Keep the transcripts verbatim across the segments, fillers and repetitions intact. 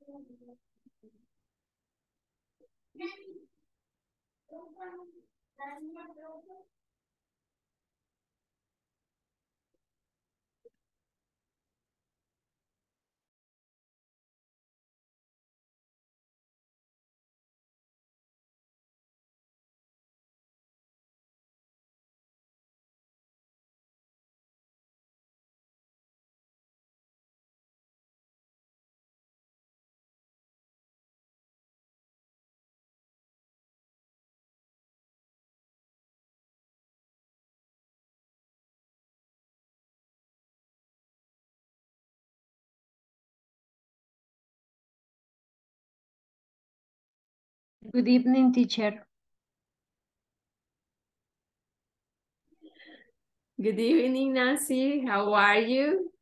Good evening, teacher. Good evening, Nancy. How are you?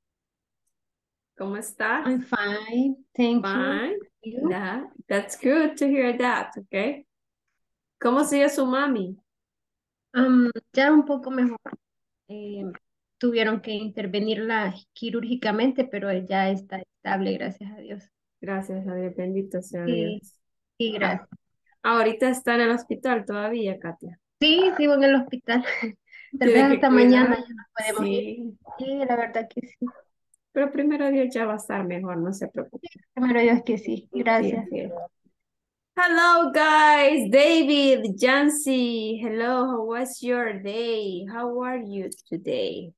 ¿Cómo estás? I'm fine, thank you. Fine. You? That, that's good to hear that, okay? ¿Cómo sigue su mami? Um, ya un poco mejor. Eh, tuvieron que intervenirla quirúrgicamente, pero ya está estable, gracias a Dios. Gracias a Dios, bendito sea Sí, Dios. sí, Ah, gracias. ahorita está en el hospital todavía, Katia. Sí, sigo en el hospital. Tal vez Tiene que hasta mañana cuidar. ya nos podemos ir. Sí, Sí, la verdad que sí. pero primero Dios ya va a estar mejor, no se preocupe. Primero Dios que sí. Sí, Gracias. así es. Hello, guys. David, Jancy. Hello, how was your day? How are you today?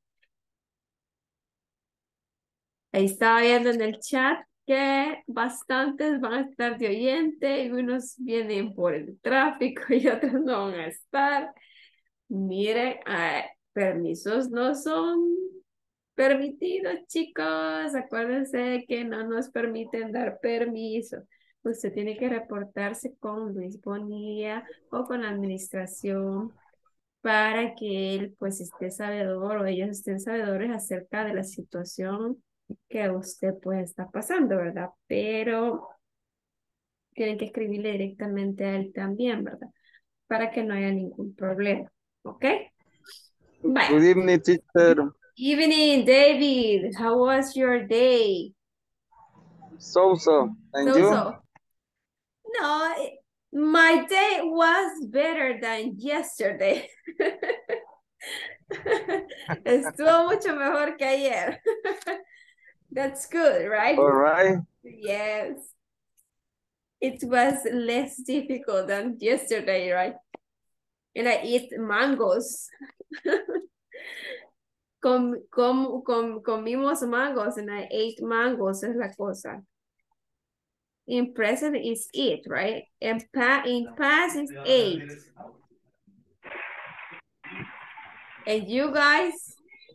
Ahí estaba viendo en el chat que bastantes van a estar de oyente y unos vienen por el tráfico y otros no van a estar. Miren, ah, permisos no son permitidos, chicos. Acuérdense que no nos permiten dar permiso. Usted tiene que reportarse con Luis Bonilla o con la administración para que él pues esté sabedor o ellos estén sabedores acerca de la situación que usted pues está pasando, ¿verdad? Pero tienen que escribirle directamente a él también, ¿verdad? Para que no haya ningún problema, ¿ok? Good Bye. evening, teacher. Evening, David. How was your day? So so. And you? So-so. No, it- my day was better than yesterday. Estuvo mucho mejor que ayer. That's good, right? All right. Yes. It was less difficult than yesterday, right? And I eat mangoes. Com, com, com, comimos mangos and I ate mangoes, es la cosa. In present is eat, right? And pa in past is ate. And you guys?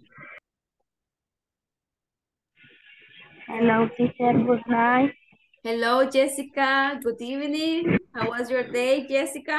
Hello, teacher. Good night. Hello, Jessica. Good evening. How was your day, Jessica?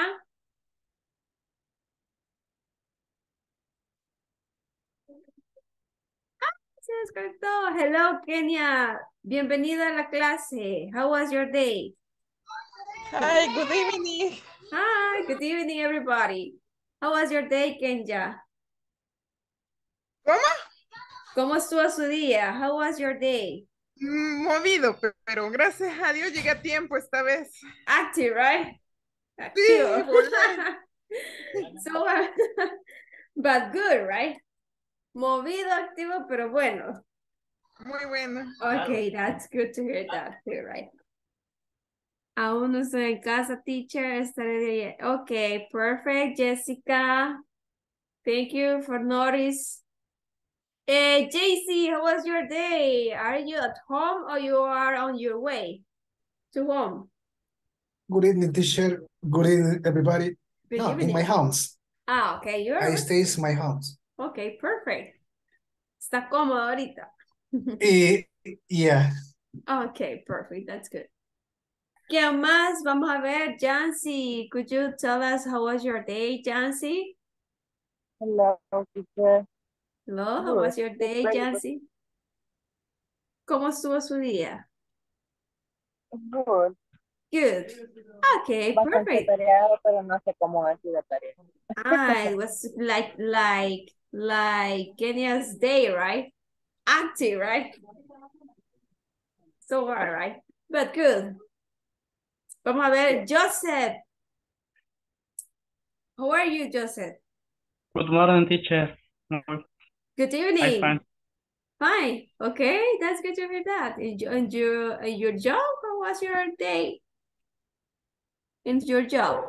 Se desconectó. Hello, Kenia. Bienvenida a la clase. How was your day? Hi, good evening. Hi, good evening, everybody. How was your day, Kenya? ¿Cómo? ¿Cómo estuvo su día? How was your day? Mm, Movido, pe- pero gracias a Dios llegué a tiempo esta vez. Active, right? Sí, Activo. volé. So, uh, but good, right? Movido, activo, pero bueno. Muy bueno. Okay, that's good to hear that too, right? Aún no estoy en casa, teacher. Estaré de... Okay, perfect, Jessica. Thank you for notice. Hey, J C, how was your day? Are you at home or you are on your way to home? Good evening, teacher. Good evening, everybody. Good No, in my evening. house. Ah, okay, you're I right. stays in my house. Okay, perfect. Está cómodo ahorita. Eh, yeah. Okay, perfect. That's good. ¿Qué más? Vamos a ver, Jancy. Could you tell us how was your day, Jancy? Hello, teacher. Hello, how Good. was your Good, day, very Jancy? ¿Cómo estuvo su día? good. Good. Okay, Bastante perfect. tareado, pero no sé cómo ha sido tarea. Ah, it was like like like Kenya's day, right? Active, right? So all right. but good. Vamos a ver, Joseph. How are you, Joseph? Good morning, teacher. Good I'm evening. fine. Fine. Okay, that's good to hear that. And your, and your, and your job, how was your day in your job?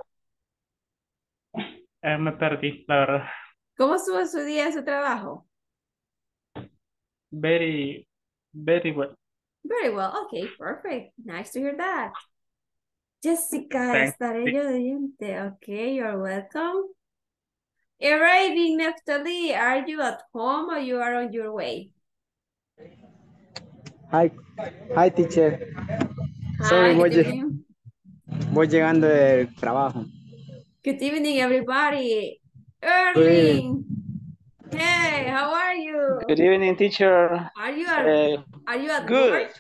Eh, me perdí, la verdad. ¿Cómo estuvo su día en su trabajo? Very, very well. Very well. Okay, perfect. Nice to hear that. Jessica, Thanks. estaré yo de oyente. Okay, you're welcome. Arriving, Neftali, are you at home or you are on your way? Hi, hi teacher. Sorry, Hi, voy, good lle- evening. voy llegando del trabajo. Good evening, everybody. Good evening. Erling. Hey, how are you? Good evening, teacher. Are you at, Uh, are you at good. work?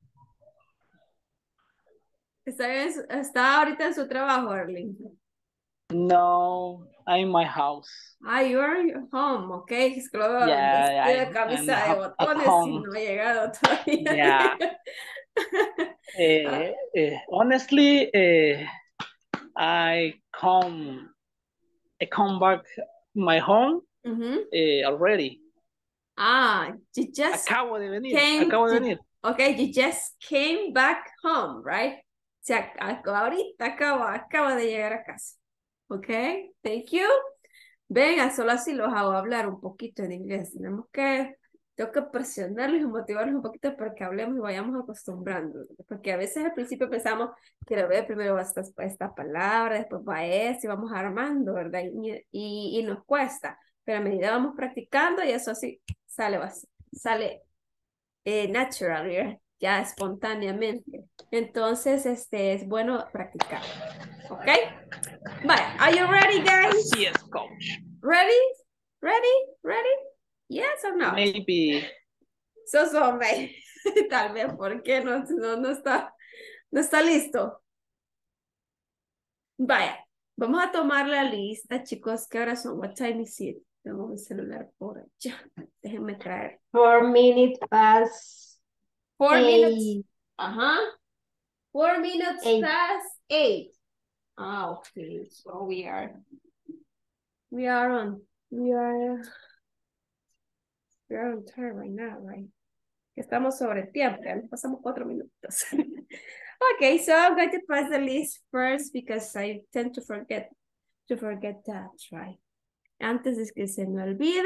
¿Está, en su- está ahorita en su trabajo, Erling? No, I'm in my house. Ah, you're at home, okay. Es que lo veo Yeah, vestido de I'm, I'm camisa de ho- at botones y home. no ha llegado todavía. Yeah. Ah, Uh, uh, honestly, uh, I come, I come back my home ujú. uh, already. Ah, you just Acabo de venir, came, acabo de you- venir. okay, you just came back home, right? O sea, ac- ahorita acaba, acaba de llegar a casa. Okay, thank you. Venga, solo así los hago hablar un poquito en inglés. Tenemos que, tengo que presionarlos y motivarlos un poquito para que hablemos y vayamos acostumbrando. Porque a veces al principio pensamos, quiero ver, primero va esta, esta palabra, después va esta y vamos armando, ¿verdad? Y, y, y nos cuesta. Pero a medida vamos practicando y eso así sale, bas- sale eh, natural, ¿verdad? Ya espontáneamente. Entonces, este, es bueno practicar. ¿Ok? Vale, are you ready, guys? Yes, coach. Ready? Ready? Ready? Yes or no? Maybe. Sos hombre. Tal vez porque no, no, no está, no está listo. Vaya, vamos a tomar la lista, chicos. ¿Qué horas son? What time is it? Tengo mi celular por allá. Déjenme traer. Four minutes past Four minutes. eight. Ajá. Four minutes Eight. past eight. Ah, okay. So we are, we are on, we are, we are on time right now, right? Estamos sobre tiempo, ya nos pasamos cuatro minutos. Okay, so I'm going to pass the list first because I tend to forget, to forget that, right? Antes de que se me olvide,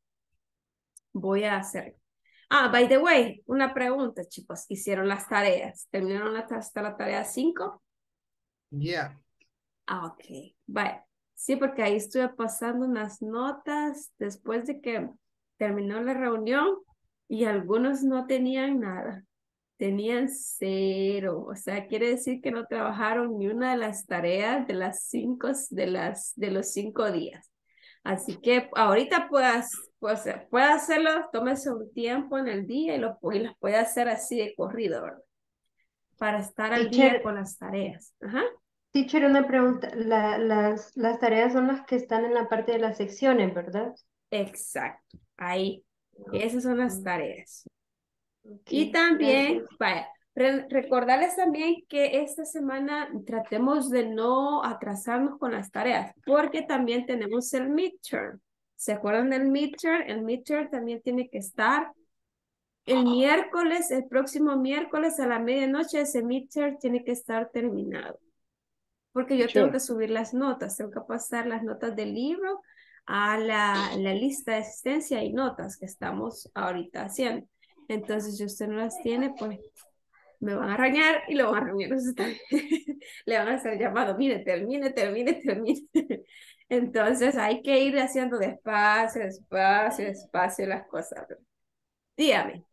voy a hacer. Ah, by the way, una pregunta, chicos. ¿Hicieron las tareas? ¿Terminaron la, hasta la tarea cinco? Yeah. Ah, ok. Vale. Sí, porque ahí estuve pasando unas notas después de que terminó la reunión y algunos no tenían nada. Tenían cero. O sea, quiere decir que no trabajaron ni una de las tareas de las cinco, de las, de los cinco días. Así que ahorita puedas, pues, puede hacerlo, tómese un tiempo en el día y, lo, y las puede hacer así de corrido, ¿verdad? Para estar al día Teacher, con las tareas. Ajá. teacher, una pregunta. La- las, las tareas son las que están en la parte de las secciones, ¿verdad? Exacto. Ahí. Esas son las tareas. Ok, Y también, gracias. vaya, re- recordarles también que esta semana tratemos de no atrasarnos con las tareas, porque también tenemos el midterm. ¿Se acuerdan del midterm? El midterm también tiene que estar el miércoles, el próximo miércoles a la medianoche, ese midterm tiene que estar terminado. Porque yo tengo Sure. que subir las notas, tengo que pasar las notas del libro a la, la lista de asistencia y notas que estamos ahorita haciendo. Entonces, si usted no las tiene, pues me van a arañar y lo van a arañar. Entonces, también le van a hacer llamado, mire, termine, termine, termine. Entonces, hay que ir haciendo despacio, despacio, despacio las cosas. Dígame.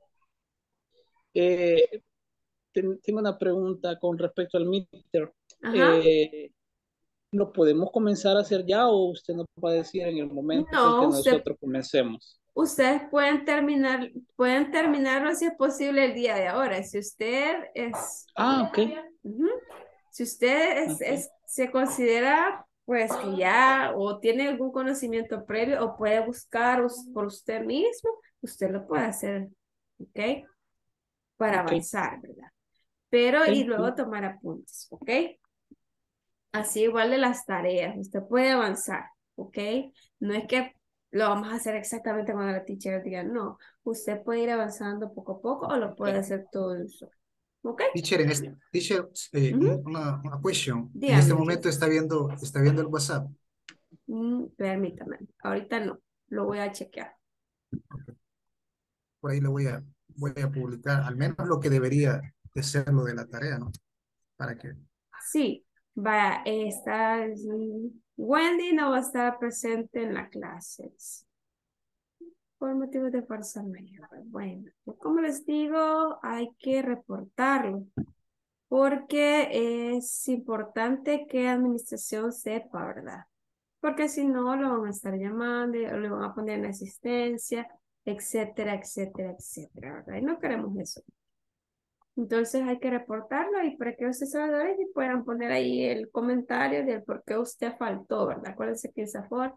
Eh, ten- tengo una pregunta con respecto al meter. Ajá. Eh, ¿lo podemos comenzar a hacer ya o usted nos va a decir en el momento en que No, usted, nosotros comencemos? ustedes pueden terminar, pueden terminarlo si es posible el día de ahora. Si usted es, Ah, ok. ujú, si usted es, Ok. es- se considera pues que ya o tiene algún conocimiento previo o puede buscar us- por usted mismo, usted lo puede hacer, ¿ok? Para Ok. avanzar, ¿verdad? pero y Thank luego you. tomar apuntes, ¿ok? Así igual de las tareas, usted puede avanzar, ¿ok? No es que lo vamos a hacer exactamente cuando la teacher diga, no, usted puede ir avanzando poco a poco o lo puede hacer todo de un solo, ¿ok? Teacher, en este, teacher, eh, Ujú. un- una, una question. En este Dígame, momento Jess. está viendo, está viendo el WhatsApp. Mm, permítame, ahorita no, lo voy a chequear. Por ahí le voy a, voy a publicar, al menos lo que debería de ser lo de la tarea, ¿no? Para que, Sí, va, está, Wendy no va a estar presente en la clase por motivos de fuerza mayor. Bueno, yo como les digo, hay que reportarlo porque es importante que administración sepa, ¿verdad? Porque si no, lo van a estar llamando, o le van a poner en asistencia, etcétera, etcétera, etcétera, ¿verdad? Y no queremos eso. Entonces hay que reportarlo y para que los trabajadores puedan poner ahí el comentario del por qué usted faltó, ¿verdad? Acuérdense que el SAFOR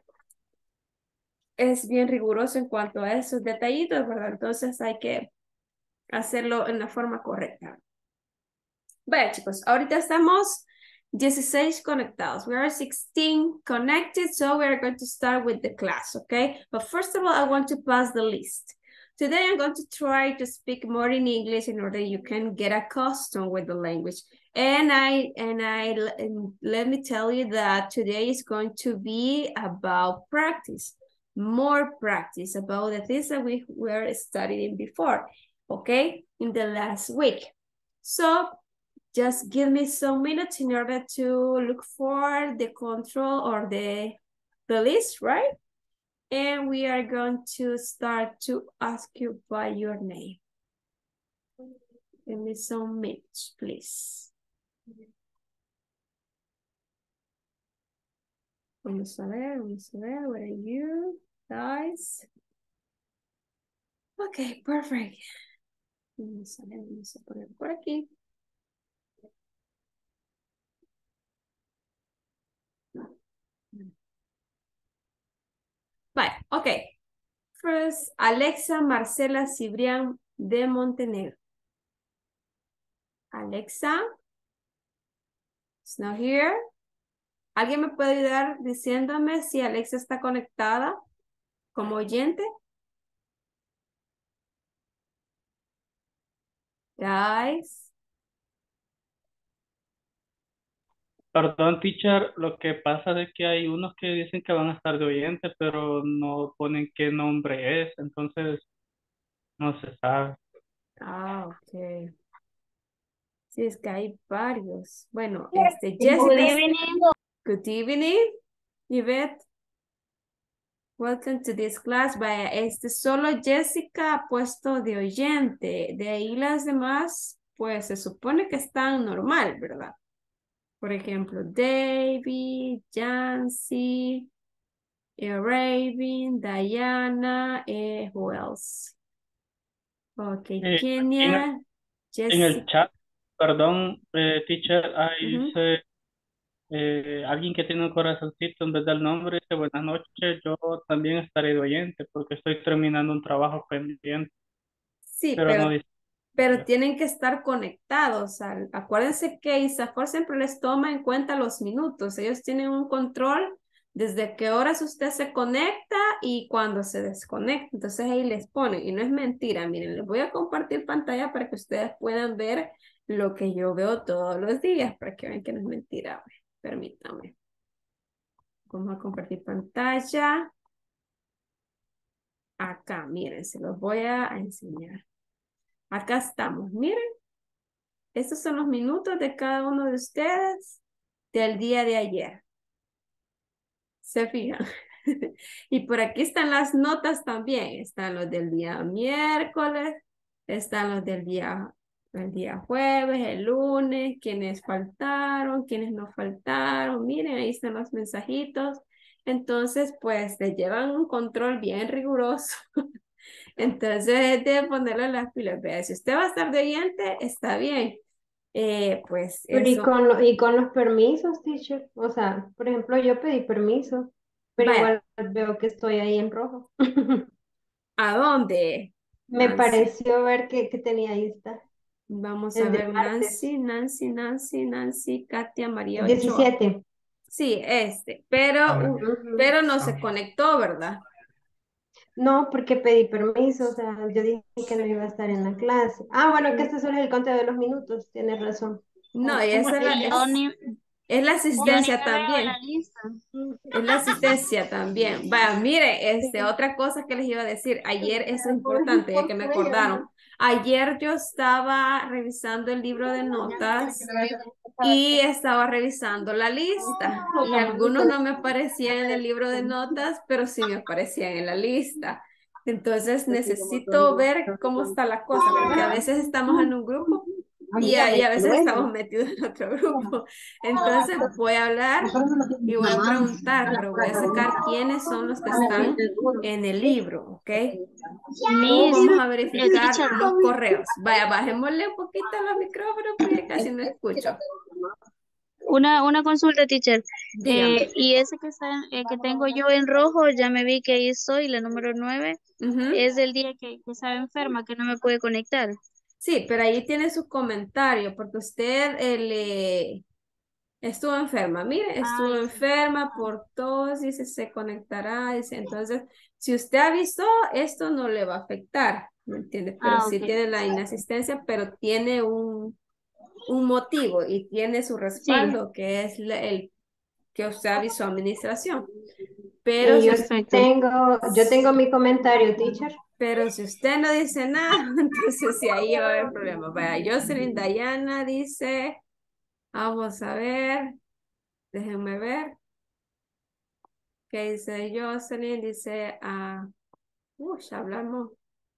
es bien riguroso en cuanto a esos detallitos, ¿verdad? Entonces hay que hacerlo en la forma correcta. Vaya, chicos, ahorita estamos dieciséis conectados. We are sixteen connected, so we are going to start with the class, okay? But first of all, I want to pass the list. Today, I'm going to try to speak more in English in order you can get accustomed with the language. And I and I and let me tell you that today is going to be about practice, more practice about the things that we were studying before, okay, in the last week. So just give me some minutes in order to look for the control or the, the list, right? And we are going to start to ask you by your name. Give me some minutes, please. Vamos a ver, vamos a ver, where are you guys? Okay, perfect. Vamos a ver, vamos a poner por aquí. Bye, okay. First, Alexa Marcela Cibrián de Montenegro. Alexa, it's not here. ¿Alguien me puede ayudar diciéndome si Alexa está conectada como oyente? Guys. Perdón, teacher, lo que pasa es que hay unos que dicen que van a estar de oyente, pero no ponen qué nombre es, entonces no se sabe. Ah, ok. Sí, es que hay varios. Bueno, este, Good Jessica. evening. Good evening, Yvette. Welcome to this class. Vaya, este, solo Jessica ha puesto de oyente. De ahí las demás, pues se supone que están normal, ¿verdad? Por ejemplo, David, Jancy, eh, Raven, Diana, eh, who else? Ok, Eh, aquí en, el Kenia, en el Jessica. chat, perdón, eh, teacher, ahí Ujú. dice eh, alguien que tiene un corazoncito en vez del nombre, dice buenas noches, yo también estaré de oyente porque estoy terminando un trabajo pendiente, Sí, pero no pero, dice. pero tienen que estar conectados. Al- acuérdense que ISAFOR siempre les toma en cuenta los minutos. Ellos tienen un control desde qué horas usted se conecta y cuando se desconecta. Entonces ahí les ponen. Y no es mentira. Miren, les voy a compartir pantalla para que ustedes puedan ver lo que yo veo todos los días, para que vean que no es mentira. A ver, permítanme. Vamos a compartir pantalla. Acá, miren, se los voy a enseñar. Acá estamos, miren. Estos son los minutos de cada uno de ustedes del día de ayer. ¿Se fijan? Y por aquí están las notas también. Están los del día miércoles, están los del día, el día jueves, el lunes, quienes faltaron, quienes no faltaron. Miren, ahí están los mensajitos. Entonces, pues, te llevan un control bien riguroso. Entonces, es de ponerle las pilas. Vea, si usted va a estar de oyente, está bien. Eh, pues Pero y eso. con, lo- y con los permisos, teacher. O sea, por ejemplo, yo pedí permiso, pero Vaya, igual veo que estoy ahí en rojo. ¿a dónde, Me Nancy? pareció ver que, que tenía lista. Vamos a El de ver, martes. Nancy, Nancy, Nancy, Nancy, Katia, María El Ochoa. diecisiete. Sí, este, pero, uh, Ujú. pero no se conectó, ¿verdad? No, porque pedí permiso, o sea, yo dije que no iba a estar en la clase. Ah, bueno, que este solo es el conteo de los minutos, tienes razón. No, y esa es la, Y yo es, ni, es la yo ni asistencia me veo en la también. lista. Es la asistencia también. Vaya, mire, este, otra cosa que les iba a decir. Ayer, eso es importante, ya que me acordaron. Ayer yo estaba revisando el libro de notas y estaba revisando la lista. Y algunos no me aparecían en el libro de notas, pero sí me aparecían en la lista. Entonces necesito ver cómo está la cosa, porque a veces estamos en un grupo y a, y a veces estamos metidos en otro grupo. Entonces voy a hablar y voy a preguntar, pero voy a sacar quiénes son los que están en el libro, ¿ok? O Miss, vamos a eh, verificar teacher, los correos. Vaya, bajémosle un poquito los micrófonos porque casi no escucho. una, una consulta, teacher. Dígame. Eh, y ese que está, eh, que tengo yo en rojo, ya me vi que ahí estoy, la número nueve, Ujú. es del día que, que estaba enferma, que no me pude conectar. Sí, pero ahí tiene su comentario, porque usted eh, le estuvo enferma. Mire, Ah, estuvo ya sé. enferma por tos, dice, se conectará, dice. Entonces, si usted avisó, esto no le va a afectar, ¿me entiende? Pero Ah, sí ok. tiene la inasistencia, pero tiene un, un motivo y tiene su Sí, respaldo, que es la- el que usted avisó a administración. Pero Y si, yo us- perfecto. tengo, yo tengo mi comentario, teacher. pero si usted no dice nada, entonces sí, ahí va a haber problema. Vaya, Jocelyn Dayana dice, vamos a ver, déjenme ver. ¿Qué dice Jocelyn? Dice, ah, uy, hablamos,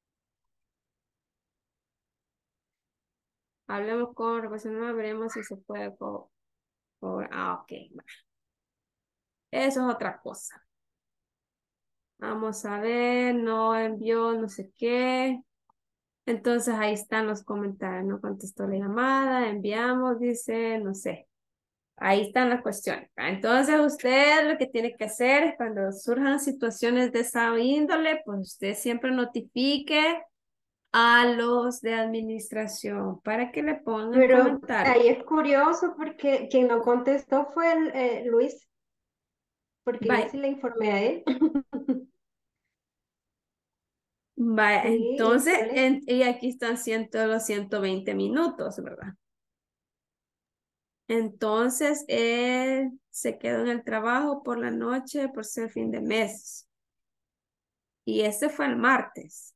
hablemos con representación, veremos si se puede co- cobrar. Ah, ok, va. Eso es otra cosa. Vamos a ver, no envió no sé qué. Entonces ahí están los comentarios. No contestó la llamada, enviamos, dice, no sé. Ahí están las cuestiones. ¿Va? Entonces usted lo que tiene que hacer es cuando surjan situaciones de esa índole, pues usted siempre notifique a los de administración para que le pongan Pero comentario. ahí es curioso porque quien no contestó fue el, eh, Luis, porque yo Vaya, sí le informé a él. vaya, Sí, entonces, híjole. en- y aquí están ciento, los ciento veinte minutos, ¿verdad? Entonces, él se quedó en el trabajo por la noche por ser fin de mes. Y ese fue el martes.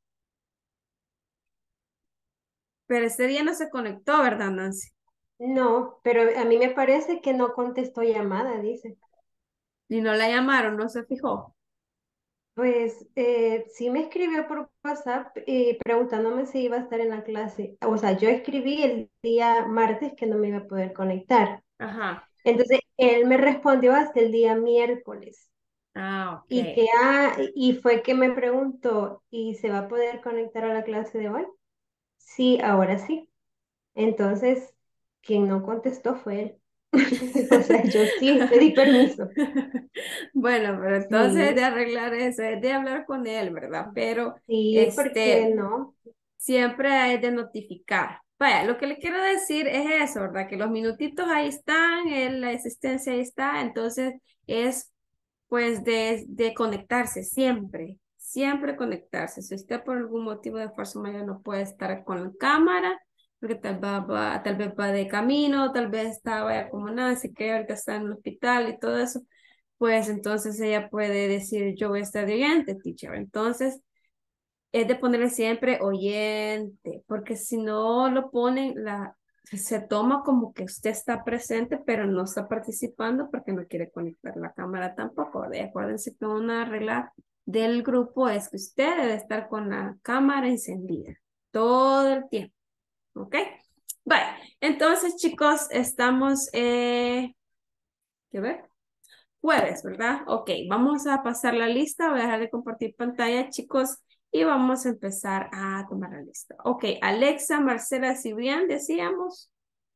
Pero ese día no se conectó, ¿verdad, Nancy? No, pero a mí me parece que no contestó llamada, dice. Y no la llamaron, no se fijó. Pues eh, sí me escribió por WhatsApp eh, preguntándome si iba a estar en la clase. O sea, yo escribí el día martes que no me iba a poder conectar. Ajá. Entonces, él me respondió hasta el día miércoles. Ah, Y ok. que ah, y fue que me preguntó, ¿y se va a poder conectar a la clase de hoy? Sí, ahora sí. Entonces, quien no contestó fue él. O sea, yo sí pedí permiso. Bueno, pero entonces de Sí, arreglar eso, es de hablar con él, ¿verdad? Pero sí, porque este, no. siempre hay de notificar. Vaya, lo que le quiero decir es eso, ¿verdad? Que los minutitos ahí están, el- la existencia ahí está, entonces es pues de, de conectarse siempre, siempre conectarse. Si usted por algún motivo de fuerza mayor no puede estar con la cámara, porque tal vez va, tal vez va de camino, tal vez está, vaya como Nancy, que ahorita está en el hospital y todo eso, pues entonces ella puede decir, yo voy a estar de oyente, teacher. Entonces, es de ponerle siempre oyente, porque si no lo ponen, la, se toma como que usted está presente, pero no está participando porque no quiere conectar la cámara tampoco. ¿Verdad? Acuérdense que una regla del grupo es que usted debe estar con la cámara encendida todo el tiempo, ¿ok? Vale, entonces chicos, estamos, eh, ¿qué ver? Jueves, ¿verdad? Ok, vamos a pasar la lista, voy a dejar de compartir pantalla, chicos, y vamos a empezar a tomar la lista. Ok, Alexa, Marcela, Cibrián, decíamos.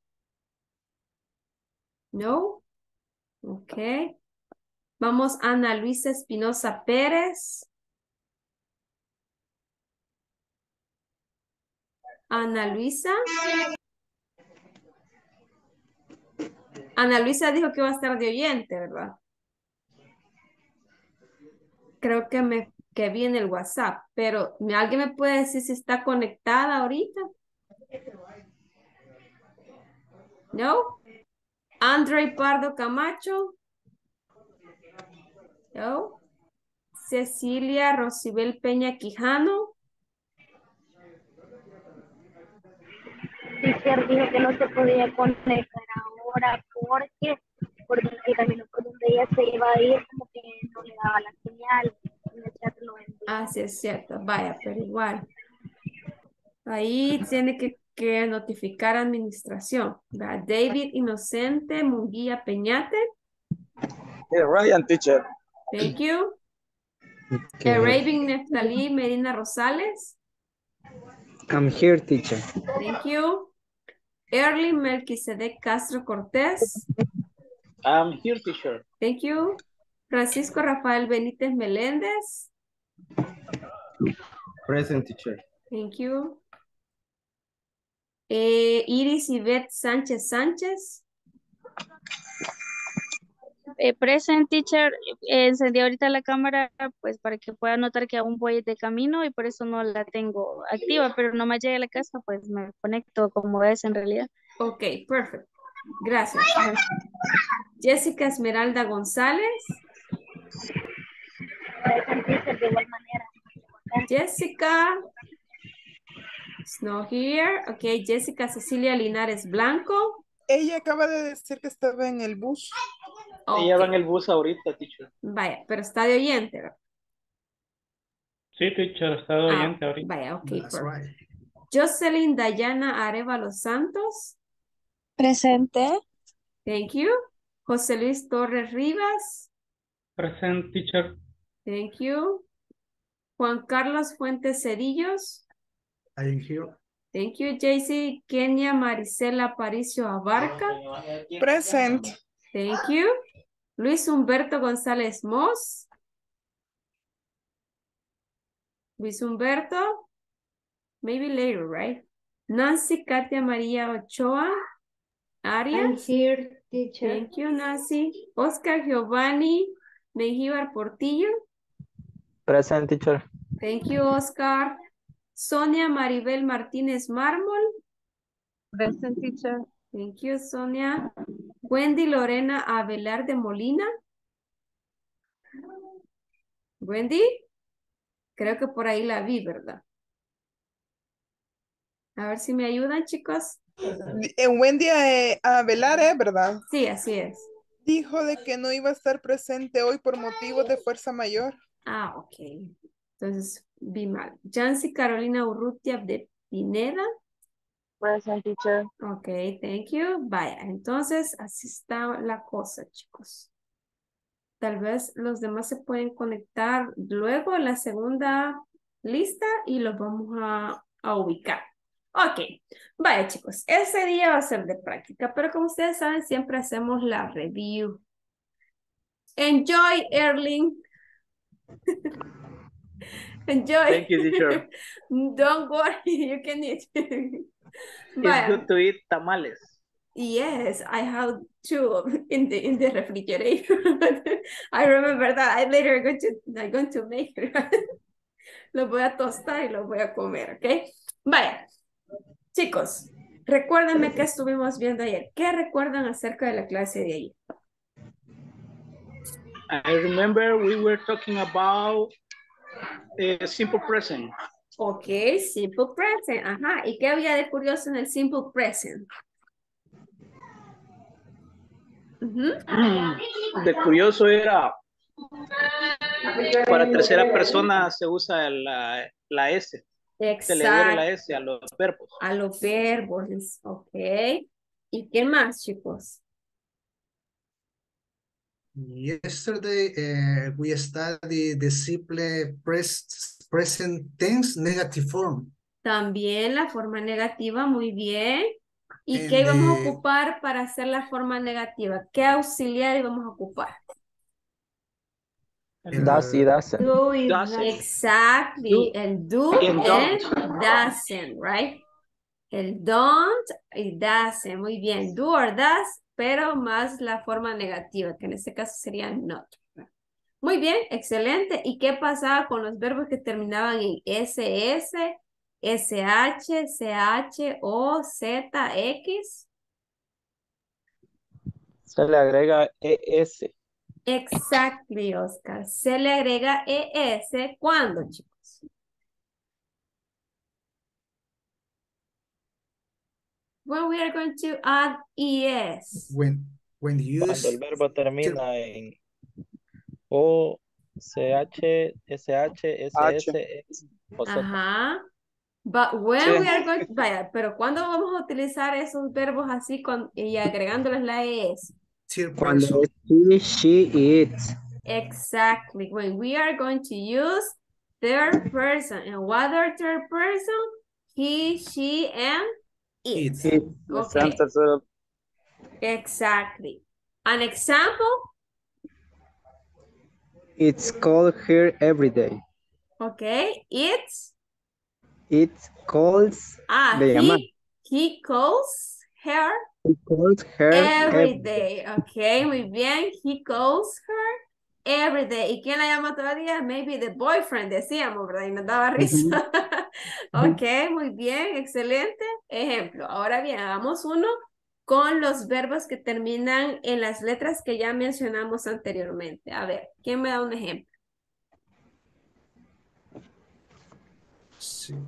No. Ok. Vamos, Ana Luisa Espinosa Pérez. Ana Luisa. Ana Luisa dijo que va a estar de oyente, ¿verdad? Creo que me que vi en el WhatsApp, pero ¿me- ¿alguien me puede decir si está conectada ahorita? ¿No? Andre Pardo Camacho. ¿No? Cecilia Rosibel Peña Quijano. Teacher dijo que no se podía conectar ahora porque por el camino por donde ella se iba a ir como que no le daba la señal. En el chat lo envió. Ah, sí, es cierto. Vaya, pero igual. Ahí tiene que, que notificar a administración. ¿Verdad? David Inocente Munguía Peñate. Yeah, Ryan, teacher. Thank you. Okay. Raven Neftalí Medina Rosales. I'm here, teacher. Thank you. Early Melquisedec Castro Cortés. I'm here, teacher. Thank you. Francisco Rafael Benítez Meléndez. Present, teacher. Thank you. Eh, Iris Ivette Sánchez Sánchez. Eh, present teacher, eh, encendí ahorita la cámara pues para que pueda notar que aún voy de camino y por eso no la tengo activa, pero no me llegue a la casa pues me conecto como es en realidad. Ok, perfecto. Gracias. Jessica Esmeralda González. Present teacher de igual manera. Jessica. It's not here. Ok, Jessica Cecilia Linares Blanco. Ella acaba de decir que estaba en el bus. Ella va en Ok, el bus ahorita, teacher. vaya, pero está de oyente, ¿verdad? Sí, teacher, está de Ah, oyente ahorita. vaya, ok, That's perfecto. right. Jocelyn Dayana Arevalo Santos. Presente. Thank you. José Luis Torres Rivas. Present, teacher. Thank you. Juan Carlos Fuentes Cerillos. I am here. Thank you, J C. Kenia Maricela Aparicio Abarca. Present. Thank you. Luis Humberto González Mos. Luis Humberto. Maybe later, right? Nancy Katia María Ochoa. I'm Arias. here, teacher. Thank you, Nancy. Oscar Giovanni Mejíbar Portillo. Present, teacher. Thank you, Oscar. Sonia Maribel Martínez Mármol. Present teacher. Thank you, Sonia. Wendy Lorena Avelar de Molina. Wendy, creo que por ahí la vi, ¿verdad? A ver si me ayudan, chicos. Eh, Wendy eh, Avelar, ¿eh? ¿Verdad? Sí, así es. Dijo de que no iba a estar presente hoy por motivos de fuerza mayor. Ah, ok. Entonces, vi mal. Jancy Carolina Urrutia de Pineda. Present teacher. Ok, thank you. Vaya, entonces así está la cosa, chicos. Tal vez los demás se pueden conectar luego en la segunda lista y los vamos a, a ubicar. Ok, vaya chicos, ese día va a ser de práctica, pero como ustedes saben, siempre hacemos la review. Enjoy, Erling. Enjoy. Thank you, teacher. Don't worry, you can eat. It's Vaya. good to eat tamales. Yes, I have two of- in the in the refrigerator. I remember that. I later going to I'm going to make it. Los voy a tostar y los voy a comer, ¿ok? Vaya, chicos, recuérdenme qué estuvimos viendo ayer. ¿Qué recuerdan acerca de la clase de ayer? I remember we were talking about uh, simple present. Ok, simple present. Ajá. ¿Y qué había de curioso en el simple present? Ujú. De curioso era, para tercera persona se usa la, la S. Se le adhiere la Exacto. S a los verbos. A los verbos. Ok. ¿Y qué más, chicos? Yesterday, uh, we studied the simple pres present tense negative form. También la forma negativa, muy bien. ¿Y And qué íbamos a the- ocupar para hacer la forma negativa? ¿Qué auxiliar íbamos a ocupar? el- Does y doesn't. Do y Doesn't. does. Exactly. Do El do and and don't. doesn't, right? El don't y doesn't. Muy bien. Do or does, pero más la forma negativa, que en este caso sería not. Muy bien, excelente. ¿Y qué pasaba con los verbos que terminaban en S S, S H, C H, O, Z, X? Se le agrega E S. Exactly, Oscar. Se le agrega E S. ¿Cuándo, chicos? When we are going to add E S. When, when you Cuando el use verbo termina en O, C H, S H, S S, X o Z. Ajá. But when Sí. we are going, vaya, pero ¿cuándo vamos a utilizar esos verbos así con, y agregándoles la E S? third Cuando person. es he, she, it. Exactly. When we are going to use third person. And what are third person? He, she, and it. It. It. Okay. Tercera. Exactly. An example? It's called her every day. Okay. It's It calls ah de llamar. he he calls her He calls her every day. Okay, muy bien. He calls her every day. ¿Y quién la llama todavía? Maybe the boyfriend, decíamos, ¿verdad? Y nos daba risa. Ok, muy bien, excelente. Ejemplo. Ahora bien, hagamos uno con los verbos que terminan en las letras que ya mencionamos anteriormente. A ver, ¿quién me da un ejemplo? Sí.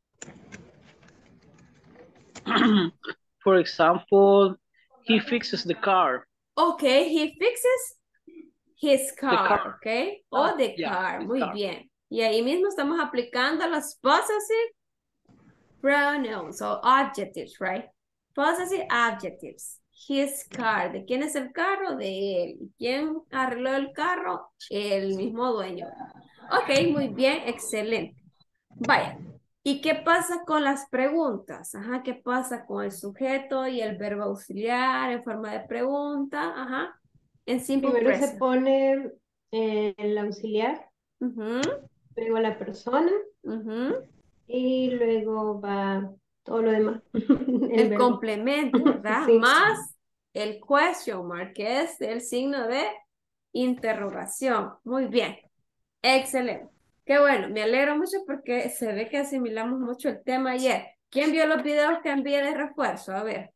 For example, he fixes the car. Okay, he fixes his car, car. okay? O the Yeah, car, his muy car. bien. Y ahí mismo estamos aplicando los possessive pronouns o adjectives, right? Possessive adjectives. His car. ¿De quién es el carro? De él. ¿Y quién arregló el carro? El mismo dueño. Ok, muy bien, excelente. Vaya. ¿Y qué pasa con las preguntas? Ajá, ¿qué pasa con el sujeto y el verbo auxiliar en forma de pregunta? Ajá. En simple Primero se present. pone eh, el auxiliar, Ujú, luego la persona ujú. y luego va todo lo demás. El verbo. complemento, ¿verdad? Sí. Más el question mark, que es el signo de interrogación. Muy bien. Excelente. Qué bueno. Me alegro mucho porque se ve que asimilamos mucho el tema ayer. ¿Quién vio los videos que envié de refuerzo? A ver.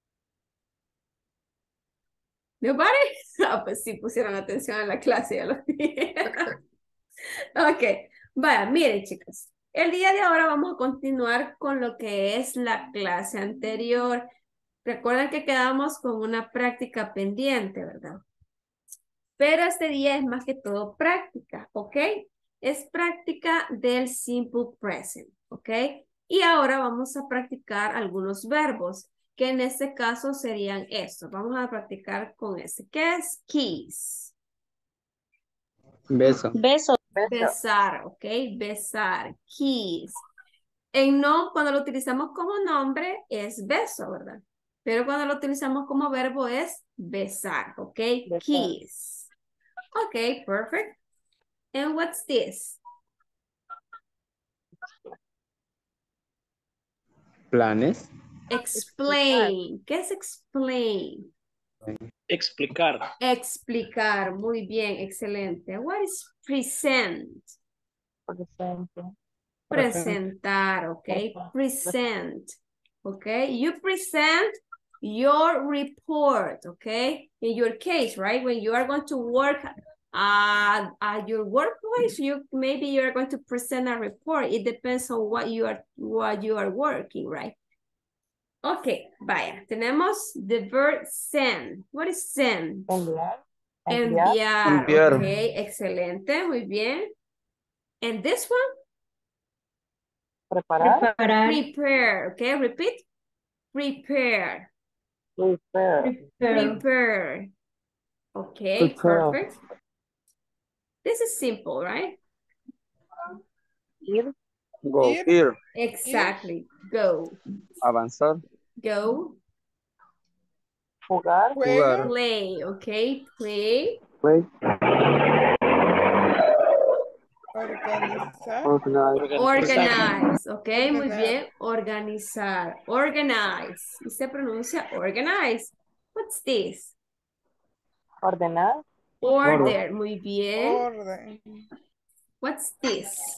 ¿Me parece? Ah, pues sí, pusieron atención a la clase, ya lo dije. Ok. Vaya, miren, chicos. El día de ahora vamos a continuar con lo que es la clase anterior. Recuerden que quedamos con una práctica pendiente, ¿verdad? Pero este día es más que todo práctica, ¿ok? Es práctica del simple present, ¿ok? Y ahora vamos a practicar algunos verbos, que en este caso serían estos. Vamos a practicar con este. ¿Qué es kiss? Beso. Beso. Besar, ¿ok? Besar, kiss. En no, cuando lo utilizamos como nombre es beso, ¿verdad? Pero cuando lo utilizamos como verbo es besar, ¿ok? Kiss. Ok, perfect. And what's this? Planes. Explain. ¿Qué es explain? Explicar. Explicar. Muy bien, excelente. What is present? Presentar, ok? Present, ok? You present your report, okay? In your case, right? When you are going to work uh, at your workplace, you maybe you are going to present a report. It depends on what you are what you are working, right? Okay, vaya. Tenemos the verb send. What is send? Enviar. Enviar. Enviar. Okay, excelente, muy bien. And this one? Preparar. Preparar. Prepare, okay, repeat. Prepare. Prepare. Prepare. Prepare. Okay, Prepare. perfect. This is simple, right? Ir. Go. Ir. Ir. Exactly. Go. Avanzar. Go. Jugar. Juega. Play, okay? Play. Wait. Organizar. Organize. Organize, ok, muy Ordenar. bien. Organizar, organize. Y se pronuncia organize. What's this? Ordenar. Order, muy bien. Orden. What's this?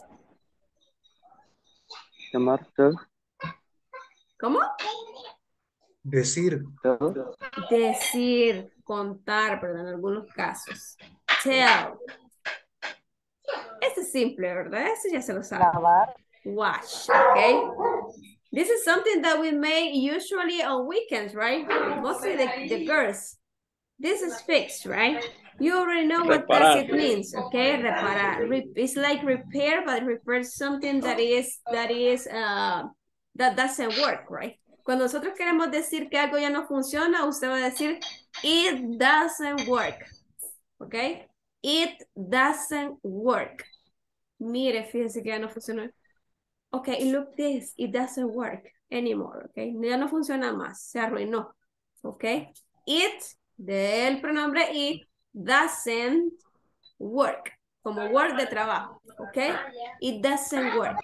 Llamar. Tell. ¿Cómo? Decir. Tell. Decir, contar, perdón, en algunos casos. Tell. Este es simple, ¿verdad? Este ya se lo sabe. Lavar. Wash, okay? This is something that we make usually on weekends, right? Mostly the, the girls. This is fixed, right? You already know what does it means, okay? Reparar. Re it's like repair, but repair something that is, that is, uh, that doesn't work, right? Cuando nosotros queremos decir que algo ya no funciona, usted va a decir, it doesn't work, okay? It doesn't work. Mire, fíjense que ya no funciona. Okay, look this, it doesn't work anymore, okay? Ya no funciona más, se arruinó, okay? It, del pronombre it, doesn't work, como work de trabajo, okay? It doesn't work.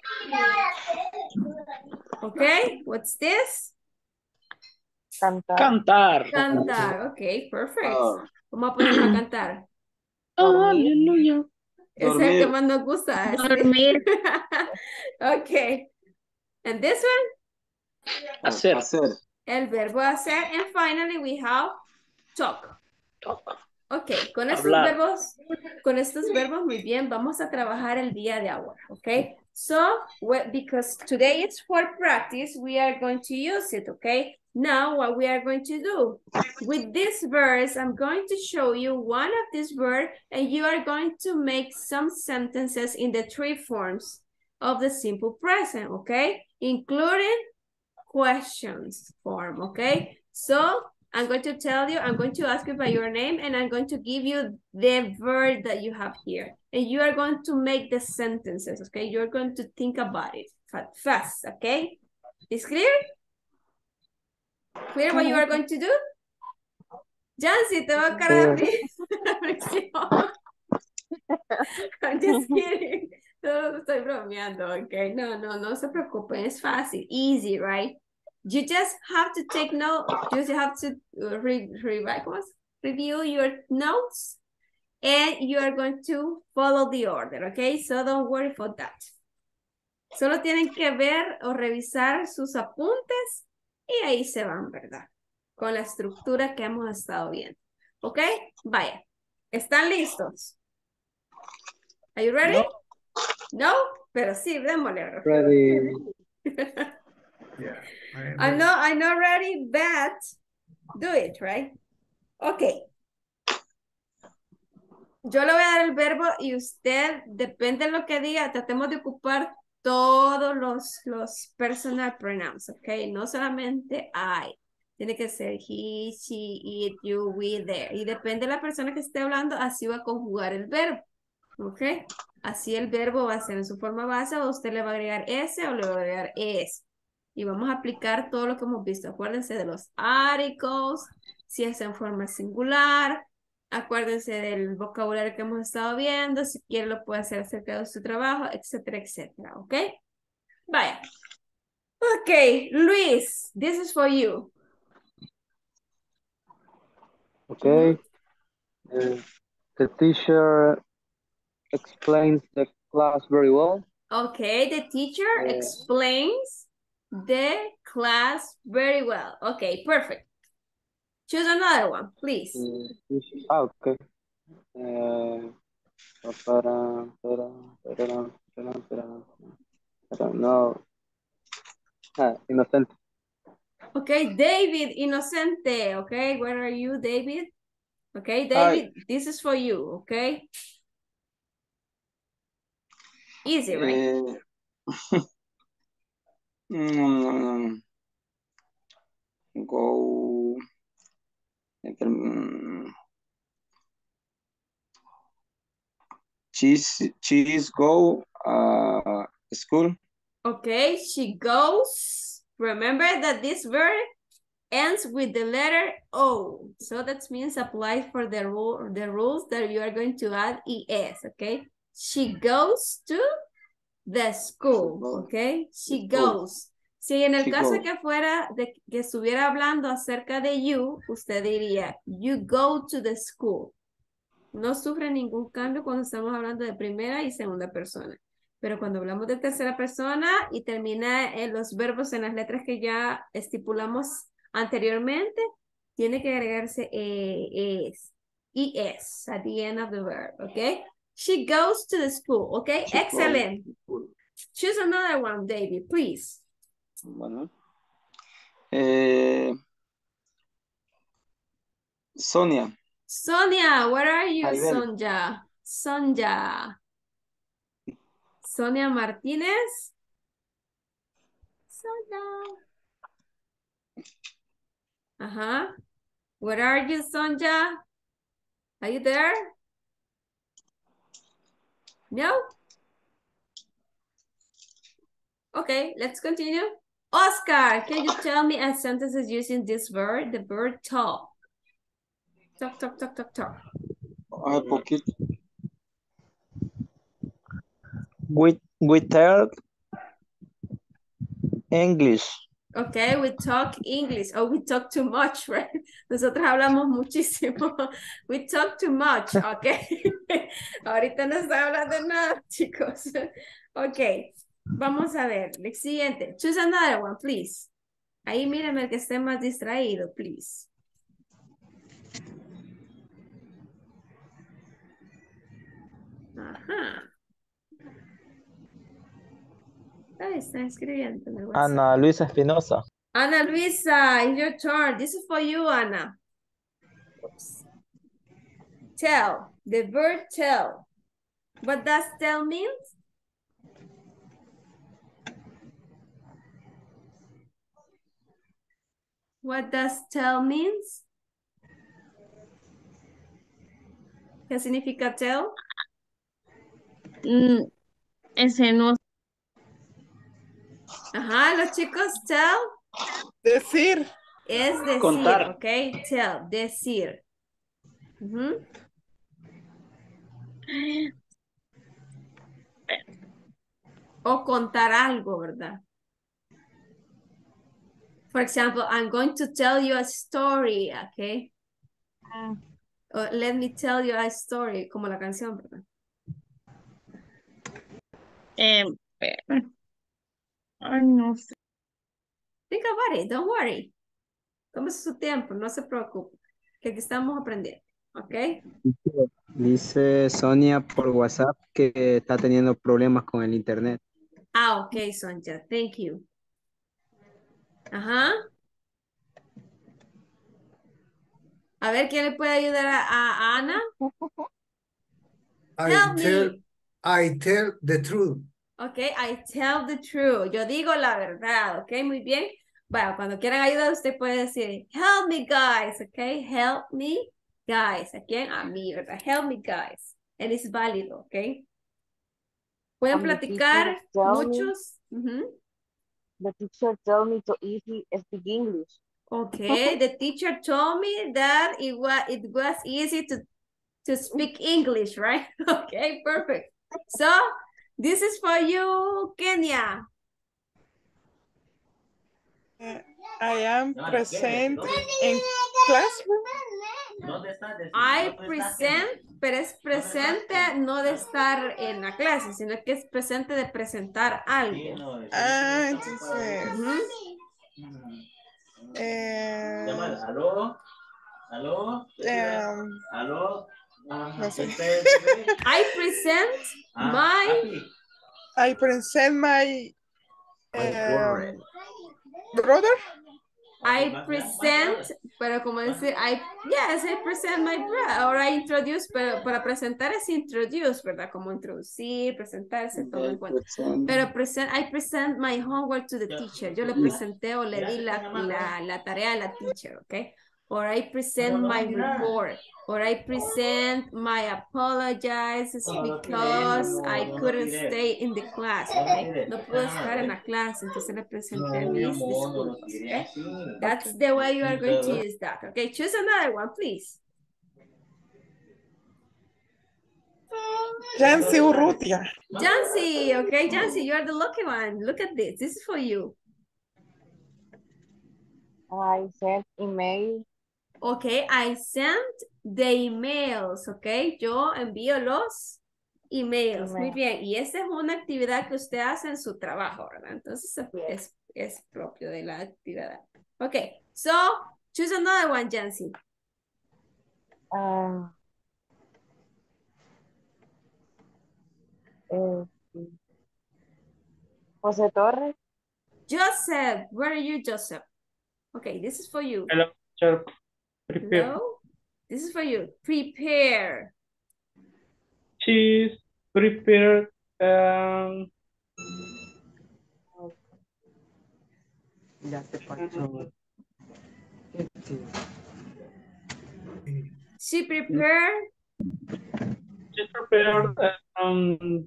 Okay, what's this? Cantar. Cantar. Cantar, okay, perfect. Ah. Vamos a ponernos a cantar. Aleluya. Es el Dormir. que más nos gusta. este. Dormir. Okay. And this one? Hacer. El verbo hacer. And finally we have talk. Ok, con estos Hablar. verbos, con estos verbos, muy bien, vamos a trabajar el día de ahora, ok? So, well, because today it's for practice, we are going to use it, okay? Now, what we are going to do, with this verse, I'm going to show you one of these verbs, and you are going to make some sentences in the three forms of the simple present, okay? Including questions form, okay? So, I'm going to tell you, I'm going to ask you by your name, and I'm going to give you the verb that you have here. And you are going to make the sentences, okay? You're going to think about it fast, okay? Is clear? Clear what you are going to do? Jancy, te va a cargar presión. I'm just kidding. No, estoy bromeando, okay? No, no, no se preocupen. Es fácil, easy, right? You just have to take note, you just have to uh, re re review your notes, and you are going to follow the order, okay? So don't worry for that. Solo tienen que ver o revisar sus apuntes y ahí se van, ¿verdad? Con la estructura que hemos estado viendo, ¿ok? Vaya, ¿están listos? Are you ready? No. No, pero sí, démosle. Ready. Yeah. I know, I know ready, but do it, right? Ok. Yo le voy a dar el verbo y usted, depende de lo que diga, tratemos de ocupar todos los, los personal pronouns, ok? No solamente I. Tiene que ser he, she, it, you, we, there. Y depende de la persona que esté hablando, así va a conjugar el verbo, ok? Así el verbo va a ser en su forma base, o usted le va a agregar ese o le va a agregar es. Y vamos a aplicar todo lo que hemos visto. Acuérdense de los articles, si es en forma singular. Acuérdense del vocabulario que hemos estado viendo. Si quiere lo puede hacer acerca de su trabajo, etcétera, etcétera. ¿Ok? Vaya. Ok, Luis, this is for you. Okay. Uh, the teacher explains the class very well. Okay, the teacher Uh, explains the class very well. Okay, perfect. Choose another one, please. uh, ah, okay. Uh, para, para, para, para, para, para, no. Ah, inocente. Okay, David Inocente. Okay, where are you, David? Okay, Hi. David, this is for you, okay? Easy, right? Uh, mm, go. Um, she's she's go uh school. Okay, she goes. Remember that this verb ends with the letter O. So that means applies for the rule the rules that you are going to add es, okay? She goes to the school, ¿ok? She goes. Si en el She caso goes. que fuera, de que estuviera hablando acerca de you, usted diría, you go to the school. No sufre ningún cambio cuando estamos hablando de primera y segunda persona. Pero cuando hablamos de tercera persona y termina en los verbos en las letras que ya estipulamos anteriormente, tiene que agregarse eh, es, es at the end of the verb, ¿ok? She goes to the school, ¿ok? She Excellent. goes to school. Choose another one, David, please. Bueno. Eh, Sonia. Sonia, where are you, Maribel. Sonja? Sonja. Sonia Martínez. Sonia. Uh-huh. Where are you, Sonja? Are you there? No? Okay, let's continue. Oscar, can you tell me a sentence using this verb, the verb talk? Talk, talk, talk, talk, talk. Ah, poquito. We, we tell English. Okay, we talk English. Oh, we talk too much, right? Nosotros hablamos muchísimo. We talk too much, okay. Ahorita no está hablando nada, chicos. Okay, vamos a ver. El siguiente. Choose another one, please. Ahí mírame el que esté más distraído, please. Ajá. Ahí está escribiendo en el WhatsApp. Ana Luisa Espinosa. Ana Luisa, it's your turn. This is for you, Ana. Oops. Tell, the verb tell. What does tell mean? What does tell means? ¿Qué significa tell? Mm, ese no. Ajá, los chicos, tell Decir. es decir, Contar. ok, tell, decir. Ujú. O contar algo, ¿verdad? For example, I'm going to tell you a story, ok. Or let me tell you a story, como la canción, ¿verdad? Eh, ay, no sé. Think about it, don't worry. Tómese su tiempo, no se preocupe. Que aquí estamos aprendiendo, ¿ok? Dice Sonia por WhatsApp que está teniendo problemas con el internet. Ah, ok, Sonja, thank you. Ajá. A ver, ¿quién le puede ayudar a, a Ana? I Help tell, me. I tell the truth. Ok, I tell the truth. Yo digo la verdad, ok, muy bien. Bueno, cuando quieran ayuda, usted puede decir, help me, guys, ok, help me, guys. ¿A quién? A mí, ¿verdad? Help me, guys. And it's válido, ok. Pueden And the platicar teacher tell me- muchos. Ujú. The teacher told me to easy speak English. Okay, the teacher told me that it was it was easy to to speak English, right? Okay, perfect. So this is for you, Kenya. I am present in classroom. I present, pero es presente no de estar en la clase, sino que es presente de presentar algo. Ah, entonces. Ujú. eh, ¿Aló? ¿Aló? em, ¿Aló? no sé. I present my I present my em, brother. I present, pero como decir, I, yes, I present my brother, or I introduce, pero para presentar es introduce, ¿verdad? Como introducir, presentarse, todo en cuenta. Pero present, I present my homework to the teacher. Yo le presenté o le di la, la, la tarea a la teacher, ¿ok? Or I present my report. Or I present my apologies because I couldn't stay in the class, ¿ok? No pude estar en la clase, entonces le presenté mis disculpas, ¿ok? That's the way you are going to use that, okay? Choose another one, please. Jancy Urrutia. Jancy, okay, Jancy, you're the lucky one. Look at this. This is for you. I sent email. Okay, I sent the emails, okay. Yo envío los emails. Muy Email. bien. Y esa es una actividad que usted hace en su trabajo, ¿verdad? Entonces es, es propio de la actividad. Okay, so choose another one, Jancy. Ah, eh, José Torres. Joseph, where are you, Joseph? Okay, this is for you. Hello, teacher. Prepare. Hello? This is for you. Prepare. Cheese, prepare, um, Ya te pasó. She prepared. she prepared, um,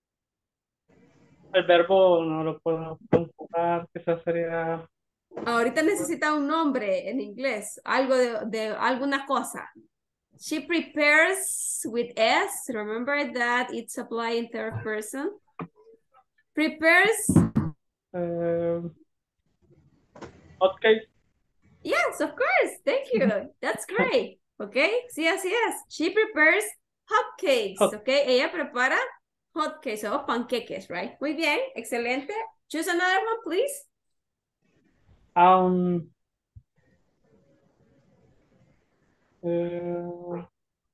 el verbo no lo puedo conjugar, quizás sería, Ahorita necesita un nombre en inglés, algo de, de alguna cosa. She prepares with S. Remember that it's applied in third person. Prepares. uh, okay. Yes, of course. Thank you. That's great. Okay. Sí, así es. She prepares hotcakes. Hot. Okay. Ella prepara hotcakes o panqueques, right? Muy bien. Excelente. Choose another one, please. Um, uh,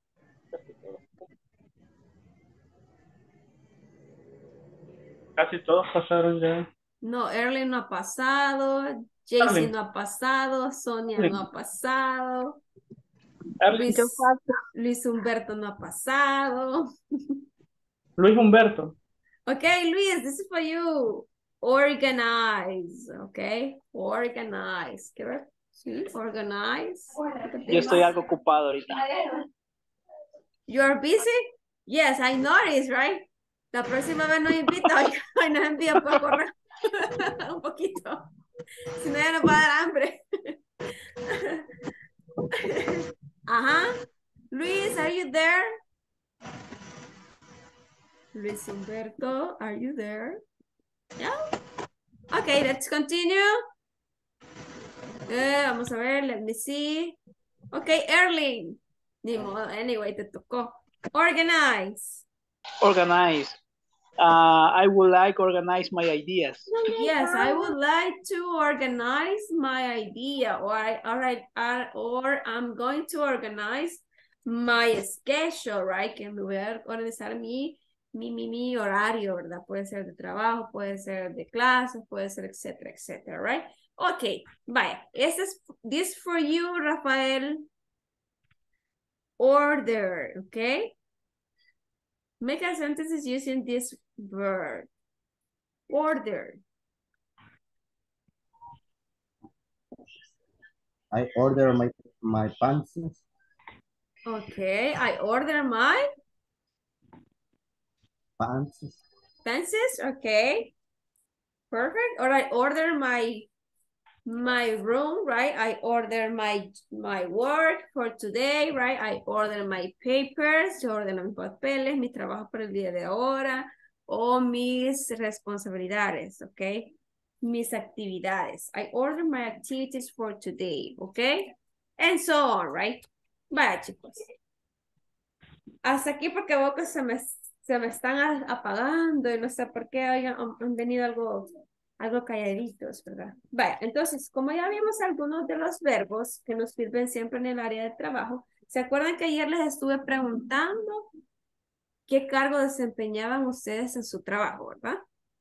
casi todos pasaron ya. No, Erlen no ha pasado. Jaycee Erlen. no ha pasado. Sonia no ha pasado. Erlen. Luis, Yo falto. Luis Humberto no ha pasado. Luis Humberto. Okay, Luis, this is for you. Organize, okay? Organize. ¿Qué ver? Sí, organize. Yo estoy algo ocupado ahorita. You're busy? Yes, I noticed, right? La próxima vez nos invita y nos envía por correo. Un poquito. Si no, ya nos va a dar hambre. Ajá. Luis, are you there? Luis Humberto, are you there? Yeah. Okay, let's continue. Eh, vamos a ver, let me see. Okay, Erling. Ni modo, anyway, te tocó. Organize. Organize. Uh, I would like organize my ideas. Yes, I would like to organize my idea, or I, all right, uh, or I'm going to organize my schedule, right? Que me voy a organizar mi, mi, mi, mi horario, ¿verdad? Puede ser de trabajo, puede ser de clases, puede ser, etcétera, etcétera, right? Okay, vaya. This is this for you, Rafael. Order, okay? Make a sentence using this verb. Order. I order my my pants. Okay, I order my Pants. pencils. Okay, perfect. Or I order my my room, right? I order my my work for today, right? I order my papers. Yo ordeno mis papeles, mi trabajo para el día de ahora o mis responsabilidades, okay? Mis actividades. I order my activities for today, okay? And so on, right? Vaya, chicos. Hasta aquí porque veo que se me, se me están apagando y no sé por qué hayan, han venido algo, algo calladitos, ¿verdad? Vaya, entonces, como ya vimos algunos de los verbos que nos sirven siempre en el área de trabajo, ¿se acuerdan que ayer les estuve preguntando qué cargo desempeñaban ustedes en su trabajo, verdad?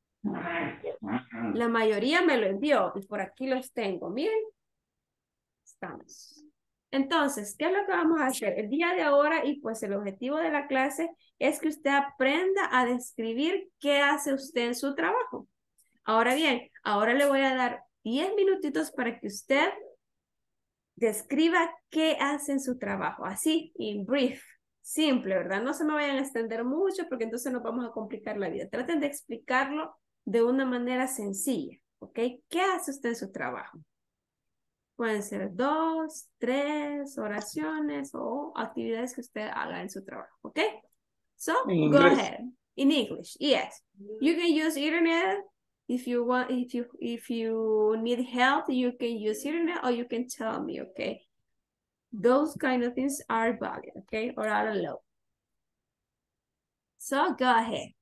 La mayoría me lo envió y por aquí los tengo, miren. Estamos. Entonces, ¿qué es lo que vamos a hacer? El día de ahora y pues el objetivo de la clase es que usted aprenda a describir qué hace usted en su trabajo. Ahora bien, ahora le voy a dar diez minutitos para que usted describa qué hace en su trabajo. Así, en brief, simple, ¿verdad? No se me vayan a extender mucho porque entonces nos vamos a complicar la vida. Traten de explicarlo de una manera sencilla, ¿ok? ¿Qué hace usted en su trabajo? Pueden ser dos, tres oraciones o actividades que usted haga en su trabajo, ¿ok? So En go inglés. ahead. In English, yes. You can use internet if you want, if you if you need help, you can use internet or you can tell me, okay? Those kind of things are valid, okay? Or are allowed. So go ahead.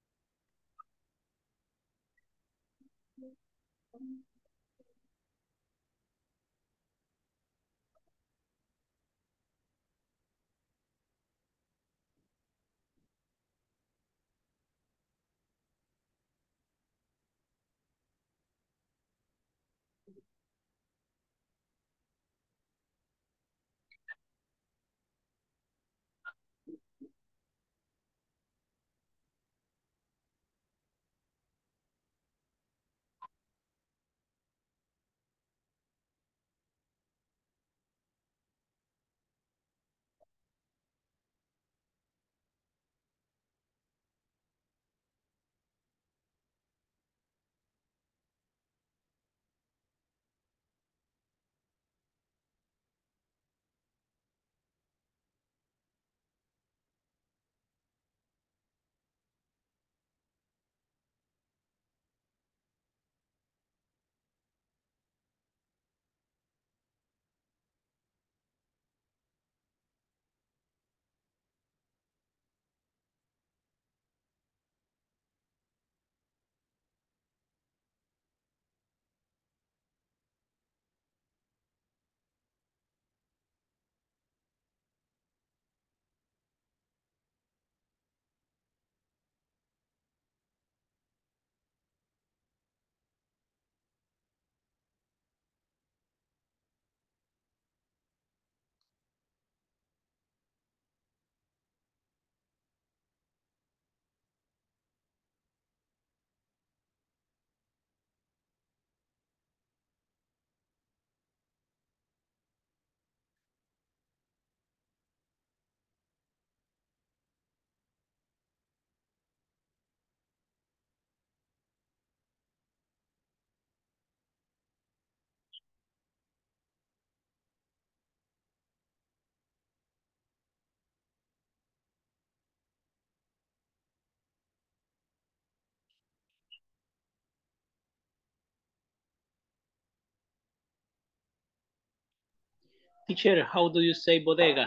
Teacher, how do you say bodega?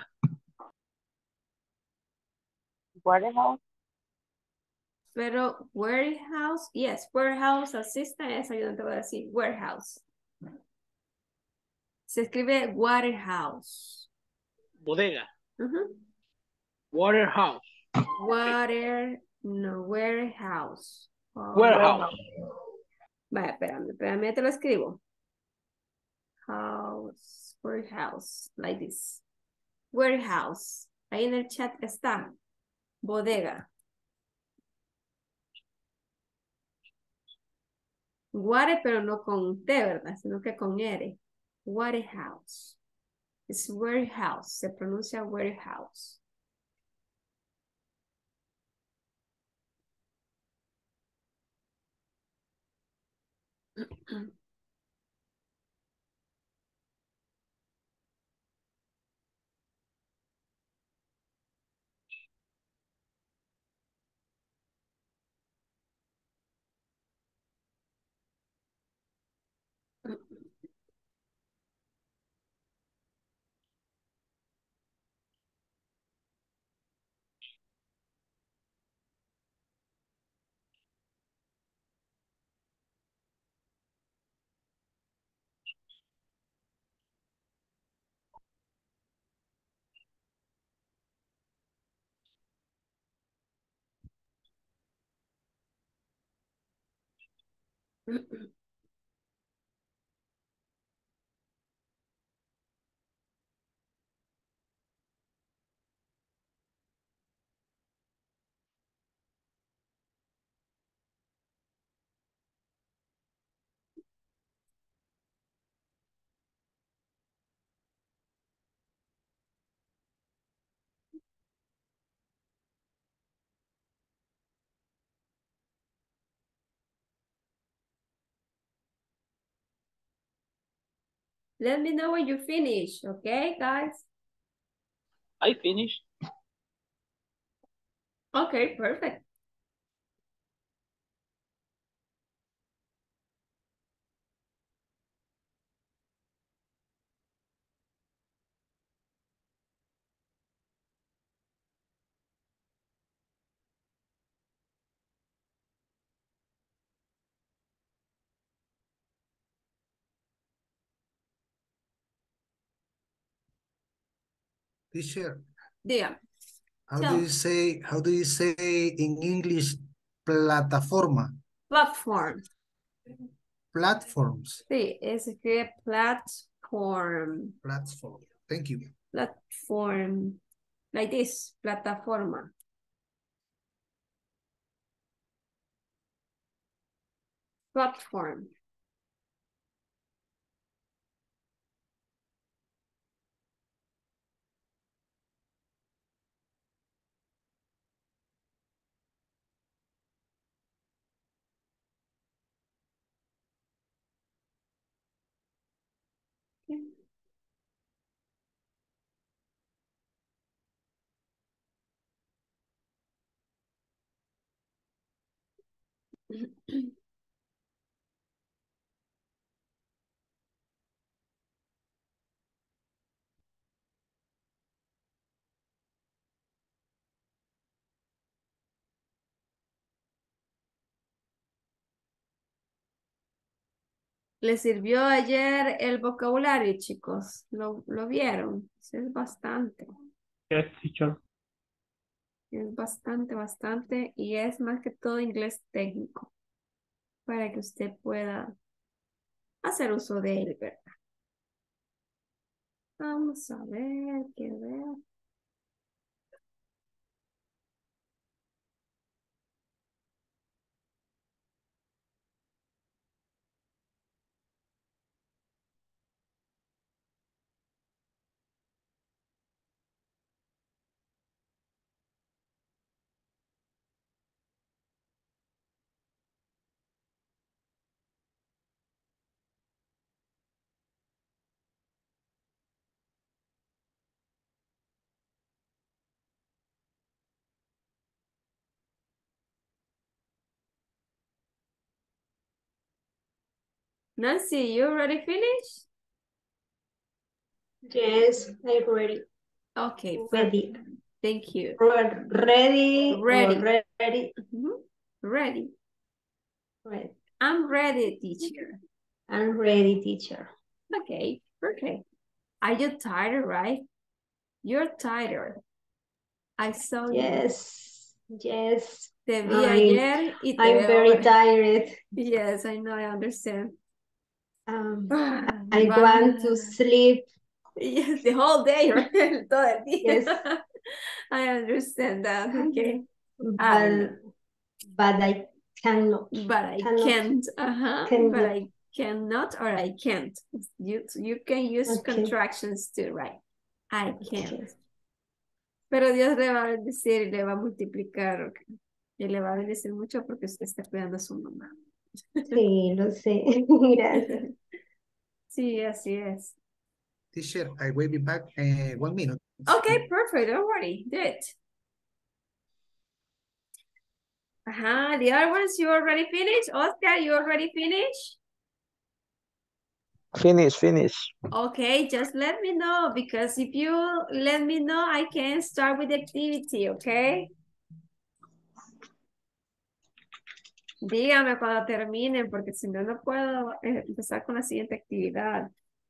Warehouse. Pero warehouse, yes, warehouse assistant es ayudante, voy a decir warehouse. Se escribe warehouse. Bodega. Uh-huh. Warehouse. Water, no, warehouse. Oh, Warehouse. vaya, espérame, espérame, te lo escribo. House, warehouse, like this. Warehouse. Ahí en el chat está. Bodega. Ware, pero no con T, ¿verdad? Sino que con R. Warehouse. Es warehouse. Se pronuncia warehouse. Let me know when you finish, okay, guys? I finished. Okay, perfect. Teacher, Dígame. how Tell do me. you say, how do you say in English plataforma? Platform. Platforms. Sí, es que platform. Platform. Thank you. Platform. Like this, plataforma. Platform. ¿Les sirvió ayer el vocabulario, chicos? ¿Lo, lo vieron? Sí, es bastante. Yes, teacher. Es bastante, bastante. Y es más que todo inglés técnico. Para que usted pueda hacer uso de él, ¿verdad? Vamos a ver, qué ver. Nancy, you already finished? Yes, I'm ready. Okay, Ready. perfect. Thank you. Re- Ready or Ready. ready? Mhm. Ready. Ready. I'm ready, teacher. I'm ready, teacher. Okay, perfect. Are you tired, right? You're tired. I saw you. Yes, yes. Te vi I'm, ayer y te I'm veo very ahora. tired. Yes, I know, I understand. Um, Ah, I va- want to sleep. Yes, the whole day, right? Todo el día. Yes. I understand that, okay. I know. But, but I cannot. But I Cannot. can't, uh-huh, Cannot. but I cannot or I can't. You, you can use Okay. contractions too, right? I can't. Okay. Pero Dios le va a bendecir y le va a multiplicar, ok. Y le va a bendecir mucho porque usted está cuidando a su mamá. Sí, lo sé. Gracias. Sí, así es. Teacher, I will be back in one minute. Okay, perfect. Don't worry. Do it. Uh-huh. The other ones, you already finished? Oscar, you already finished? Finish, finish. Okay, just let me know because if you let me know, I can start with the activity, okay? Dígame cuando terminen porque si no, no puedo eh, empezar con la siguiente actividad.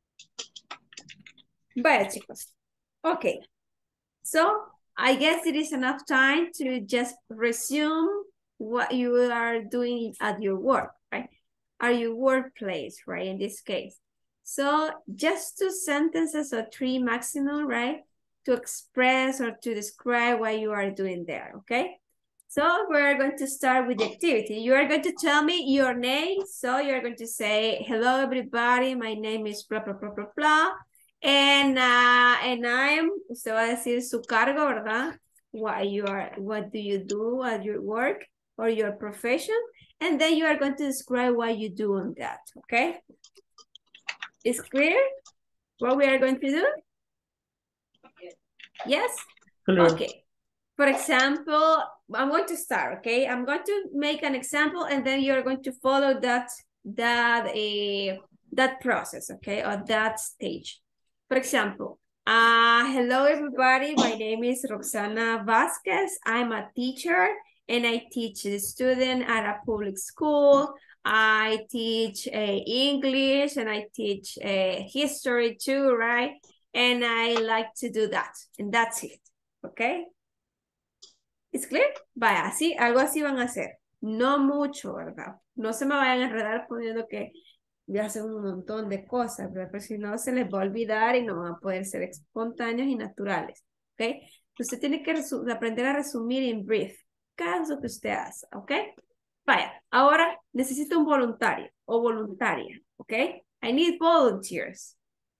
Vaya, chicos. Okay. So, I guess it is enough time to just resume what you are doing at your work, right? At your workplace, right, in this case. So, just two sentences or three maximum, right? To express or to describe what you are doing there, okay? So, we're going to start with the activity. You are going to tell me your name. So, you're going to say, hello, everybody. My name is blah, blah, blah, blah, blah. And, uh, and I'm, usted va a decir su cargo, ¿verdad? What you are, what do you do at your work or your profession? And then you are going to describe what you do on that, okay? Is clear what we are going to do? Yes? Clear. Okay. For example, I'm going to start, okay? I'm going to make an example and then you're going to follow that, that, uh, that process, okay? Or that stage. For example, uh, hello everybody, my name is Roxana Vasquez. I'm a teacher and I teach the student at a public school. I teach uh, English and I teach uh, history too, right? And I like to do that. And that's it, okay? ¿Es clear? Vaya, así, algo así van a hacer. No mucho, ¿verdad? No se me vayan a enredar poniendo que ya hacen un montón de cosas, ¿verdad? Pero si no, se les va a olvidar y no van a poder ser espontáneos y naturales, ¿ok? Usted tiene que aprender a resumir en brief cada cosa que usted hace, ¿ok? Vaya, ahora necesito un voluntario o voluntaria, ¿ok? I need volunteers.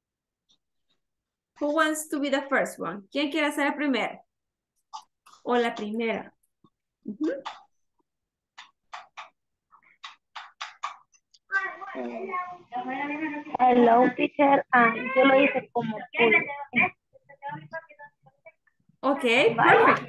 Who wants to be the first one? ¿Quién quiere ser el primero? O la primera. Uh-huh. Hello, teacher. Ah, yo lo hice como tú. Okay, perfect.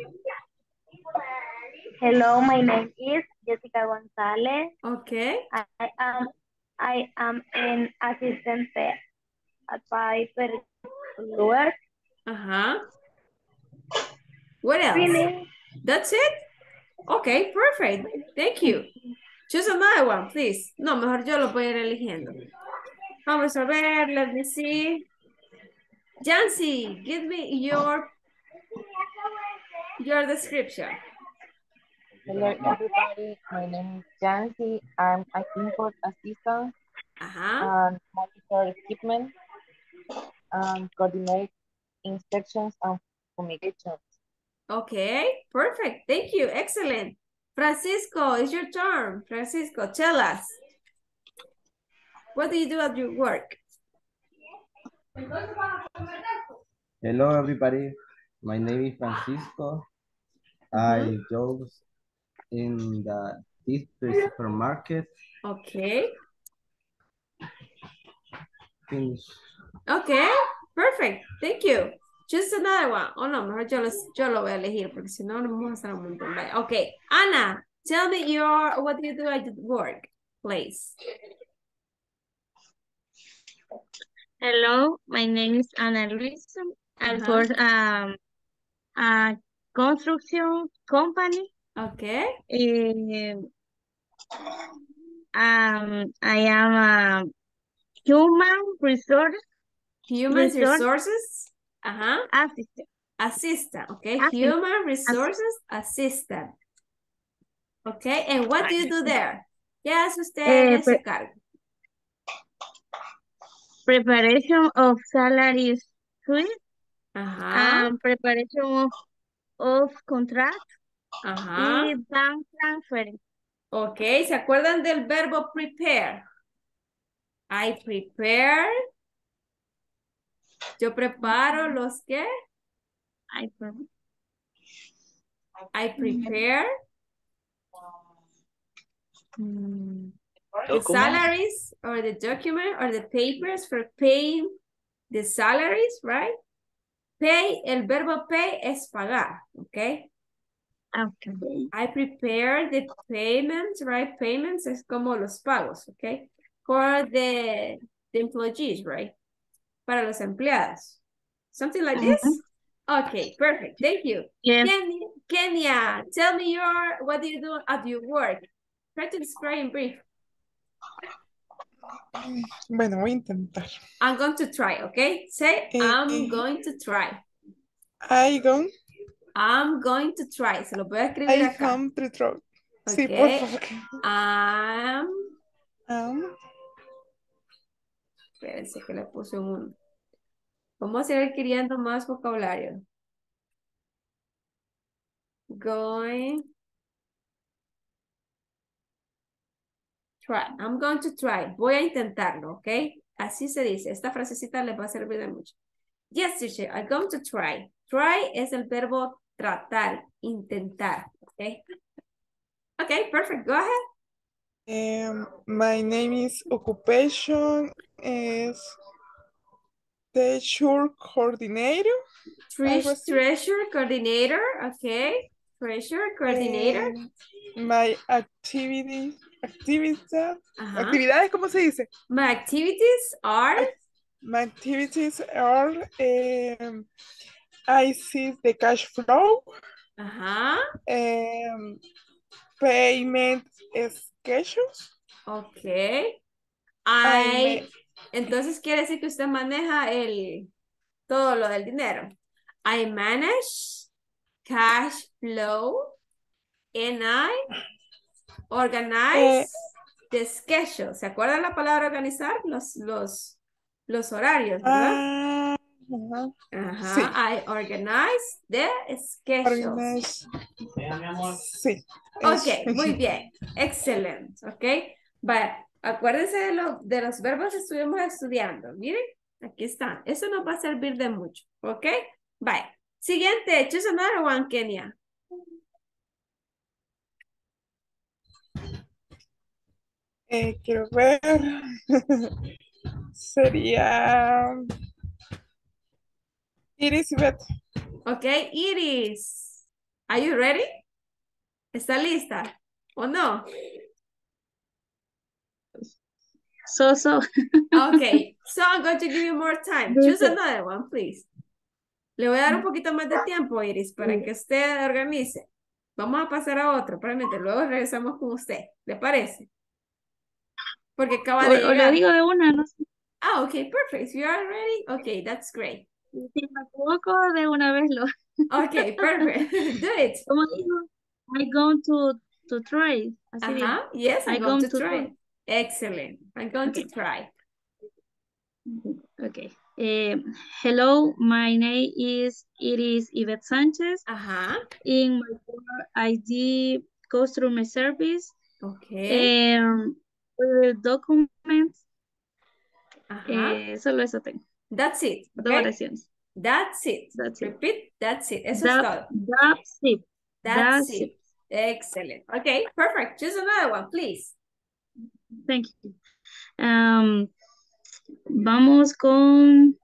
Hello, my name is Jessica Gonzalez. Okay. I am I am an assistant at Piper work. Uh-huh. What else? Really? That's it? Okay, perfect. Thank you. Choose another one, please. No, mejor yo lo voy a ir eligiendo. Vamos a ver, let me see. Jancy, give me your, your description. Hello, everybody. My name is Jancy. I'm an import assistant uh-huh. and monitor equipment and coordinate inspections and fumigations. Okay, perfect. Thank you. Excellent. Francisco, it's your turn. Francisco, tell us. What do you do at your work? Hello, everybody. My name is Francisco. Mm-hmm. I job in the district supermarket. Okay. Finish. Okay, perfect. Thank you. Just another one. Oh, no, mejor yo, los, yo lo voy a elegir porque si no, no vamos a hacer un montón. Okay, Ana, tell me your, what do you do at work, please? Hello, my name is Ana Luisa. I Uh-huh. work um, a construction company. Okay. Um, um, I am a human resource. Human resource resources. Uh-huh. Assistant. Assistant. Okay. Assistant. Human resources assistant. Okay. And what do you do there? ¿Qué hace usted en Eh, ese cargo? Preparation of salary suite. Uh-huh. Um, preparation of, of contract. Ajá. Y bank transfer. Ok, ¿se acuerdan del verbo prepare? I prepare. Yo preparo los qué? I, pre I prepare. mm. The salaries or the document or the papers for paying the salaries, right? Pay, el verbo pay es pagar, okay? Okay. I prepare the payments, right? Payments es como los pagos, okay? For the, the employees, right? Para los empleados. Something like Uh-huh. this? Okay, perfect. Thank you. Yes. Kenya, Kenya, tell me your, what do you do at your work? Try to describe in brief. Bueno, voy a intentar. I'm going to try, okay? Say, Eh, I'm eh, going to try. I go. I'm going to try. Se lo voy a escribir I acá. come to try. Sí, por Okay. favor. I'm... Um, Espérense que le puse un... Vamos a ir adquiriendo más vocabulario. Going... Try. I'm going to try. Voy a intentarlo, ¿ok? Así se dice. Esta frasecita les va a servir de mucho. Yes, teacher, I'm going to try. Try es el verbo tratar, intentar, ¿ok? Ok, perfect. Go ahead. um, my name is occupation is treasure coordinator. Tre- algo así. treasure coordinator, okay. Treasure coordinator. Eh, my activities, activities, Ajá. actividades, ¿cómo se dice? My activities are. My activities are, um, I see the cash flow, Ajá. um, payment schedules. Okay. I I. Entonces quiere decir que usted maneja el todo lo del dinero. I manage cash flow and I organize Eh, the schedule. ¿Se acuerdan la palabra organizar? Los, los, los horarios, ¿verdad? ah, ajá. Ajá. Sí. I organize the schedule. Organize. Venga, mi amor. Sí. Ok, eso. muy bien. Excelente. Ok. But, acuérdense de, lo- de los verbos que estuvimos estudiando. Miren, aquí están. Eso nos va a servir de mucho. Ok. Bye. Siguiente. Choose another one, Kenia. Eh, quiero ver. Sería Iris y Beth. Ok, Iris. Are you ready? ¿Está lista? ¿O no? So, so. Okay, so I'm going to give you more time. Choose another one, please. Le voy a dar un poquito más de tiempo, Iris, para que usted organice. Vamos a pasar a otro, probablemente luego regresamos con usted. ¿Le parece? Porque acaba O, de o le llegar. digo de una, no sé. Ah, okay, perfect. You are ready? Okay, that's great. Si me equivoco, de una vez lo. Okay, perfect. Do it. ¿Cómo digo? I going to, to try. Así digo. Uh-huh. Yes, I'm I going going to to try. Excellent. I'm going Okay. to try. Okay. Eh, hello, my name is Iris Yvette Sanchez. Uh-huh. In my work, I D customer service. Okay. Um, eh, documents. Uh-huh. Eh, solo eso tengo. That's it. Dos Okay. oraciones. That's it. That's it. Repeat. That's it. Eso es That, todo. that's it. That's, That's it. it. Excellent. Okay, perfect. Choose another one, please. Thank you. Um, vamos con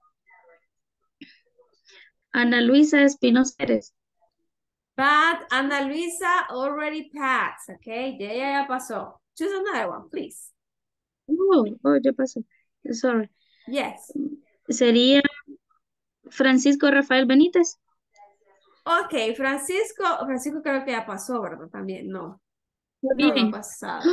Ana Luisa Espinosa Pérez. But Ana Luisa already passed. Okay, ya, ya, ya pasó. Choose another one, please. Oh, oh, ya pasó. Sorry. Yes. Sería Francisco Rafael Benítez. Ok, Francisco, Francisco creo que ya pasó, ¿verdad? También, no. Muy No, no ha bien. pasado.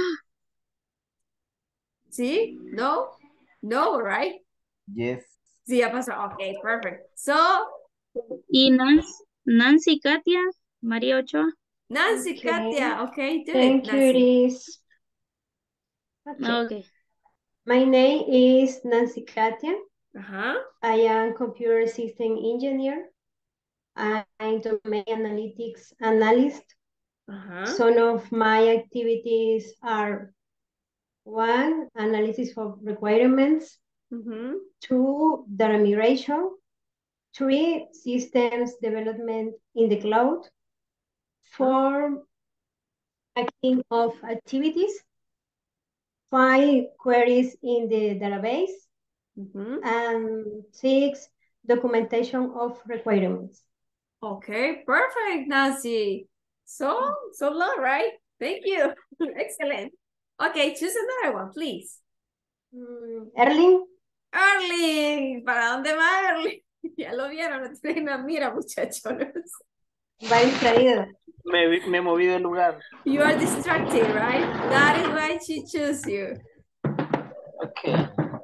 ¿Sí? No? No, right? Yes. Sí, ya pasó. Ok, perfect. So, Y Nancy, Nancy Katia María Ochoa. Nancy, Okay. Katia, ok, do it, Thank you, Nancy. Iris. Okay. Okay. My name is Nancy Katia. Ajá. I am computer system engineer. I'm domain analytics analyst. Ajá. Some of my activities are one, analysis of requirements, Ujú. two, data migration, three, systems development in the cloud, four, tracking of activities, five, queries in the database, Ujú. and six, documentation of requirements. Okay, perfect, Nancy. So, so long, right? Thank you. Excellent. Okay, choose another one, please. Mm, Erling, Erling, ¿para dónde va Erling? Ya lo vieron, no tienen una mira, muchachos. va distraído. Me, vi- me moví del lugar. You are distracted, right? That is why she chose you. Okay.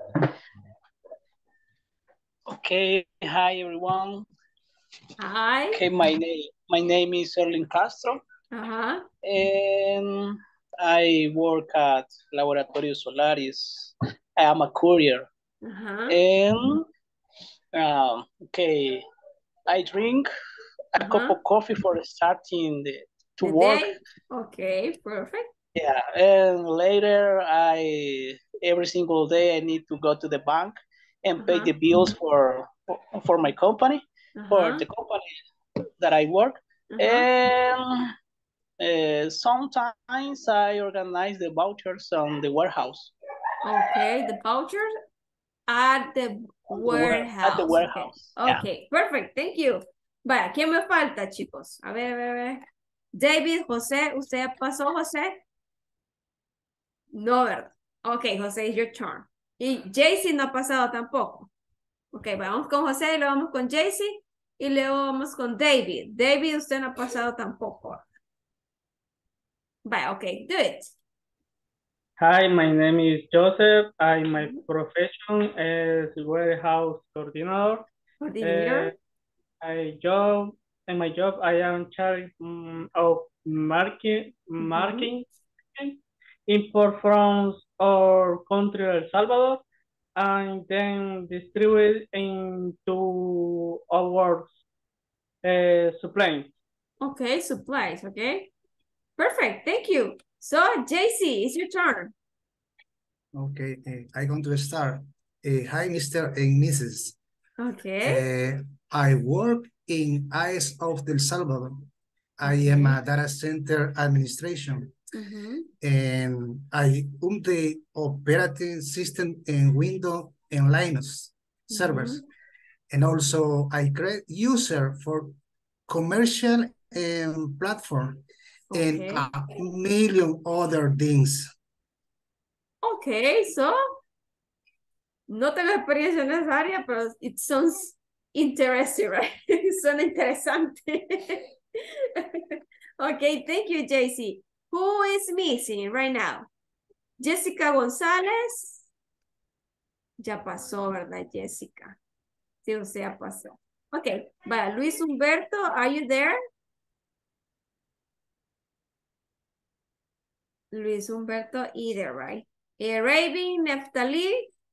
Okay. Hi, everyone. Hi. Okay, my name my name is Erling Castro, Uh-huh. and I work at Laboratorio Solaris. I am a courier, Uh-huh. and um, okay, I drink a Uh-huh. cup of coffee for starting the, to The work. day. Okay, perfect. Yeah, and later I every single day I need to go to the bank and pay Uh-huh. the bills for for my company, for Uh-huh. the company that I work. Uh-huh. And uh, sometimes I organize the vouchers on the warehouse. Okay, the vouchers. At the warehouse. At the warehouse. Okay, Yeah. okay, perfect, thank you. Vaya, ¿quién me falta, chicos? A ver, a ver, a ver. David, José, ¿usted ya pasó, José? No, ¿verdad? Ok, José, it's your turn. Y Jaycee no ha pasado tampoco. Ok, vamos con José y luego vamos con Jaycee y luego vamos con David. David, usted no ha pasado tampoco. Vaya, ok, do it. Hi, my name is Joseph. I my profession is warehouse coordinator. Coordinator. Uh, I job in my job I am charge um, of market marketing import from our country El Salvador and then distribute into our uh, supply. Okay, supplies, okay. Perfect, thank you. So, Jaycee, it's your turn. Okay, uh, I'm going to start. Uh, hi, Mister and Missus Okay. Uh, I work in I S of El Salvador. I am a data center administration. Mhm. And I own the operating system in Windows and Linux servers. And also I create user for commercial and platform and Okay. a million other things. Okay, so no tengo experiencia en esa área, pero it sounds interesting, right? Suena interesante. Okay, thank you, Jaycee. Who is missing right now? Jessica González. Ya pasó, ¿verdad, Jessica? Sí, usted ya pasó. Okay, vaya, Luis Humberto, are you there? Luis Humberto, either, right? Eh, Raven, Neftali.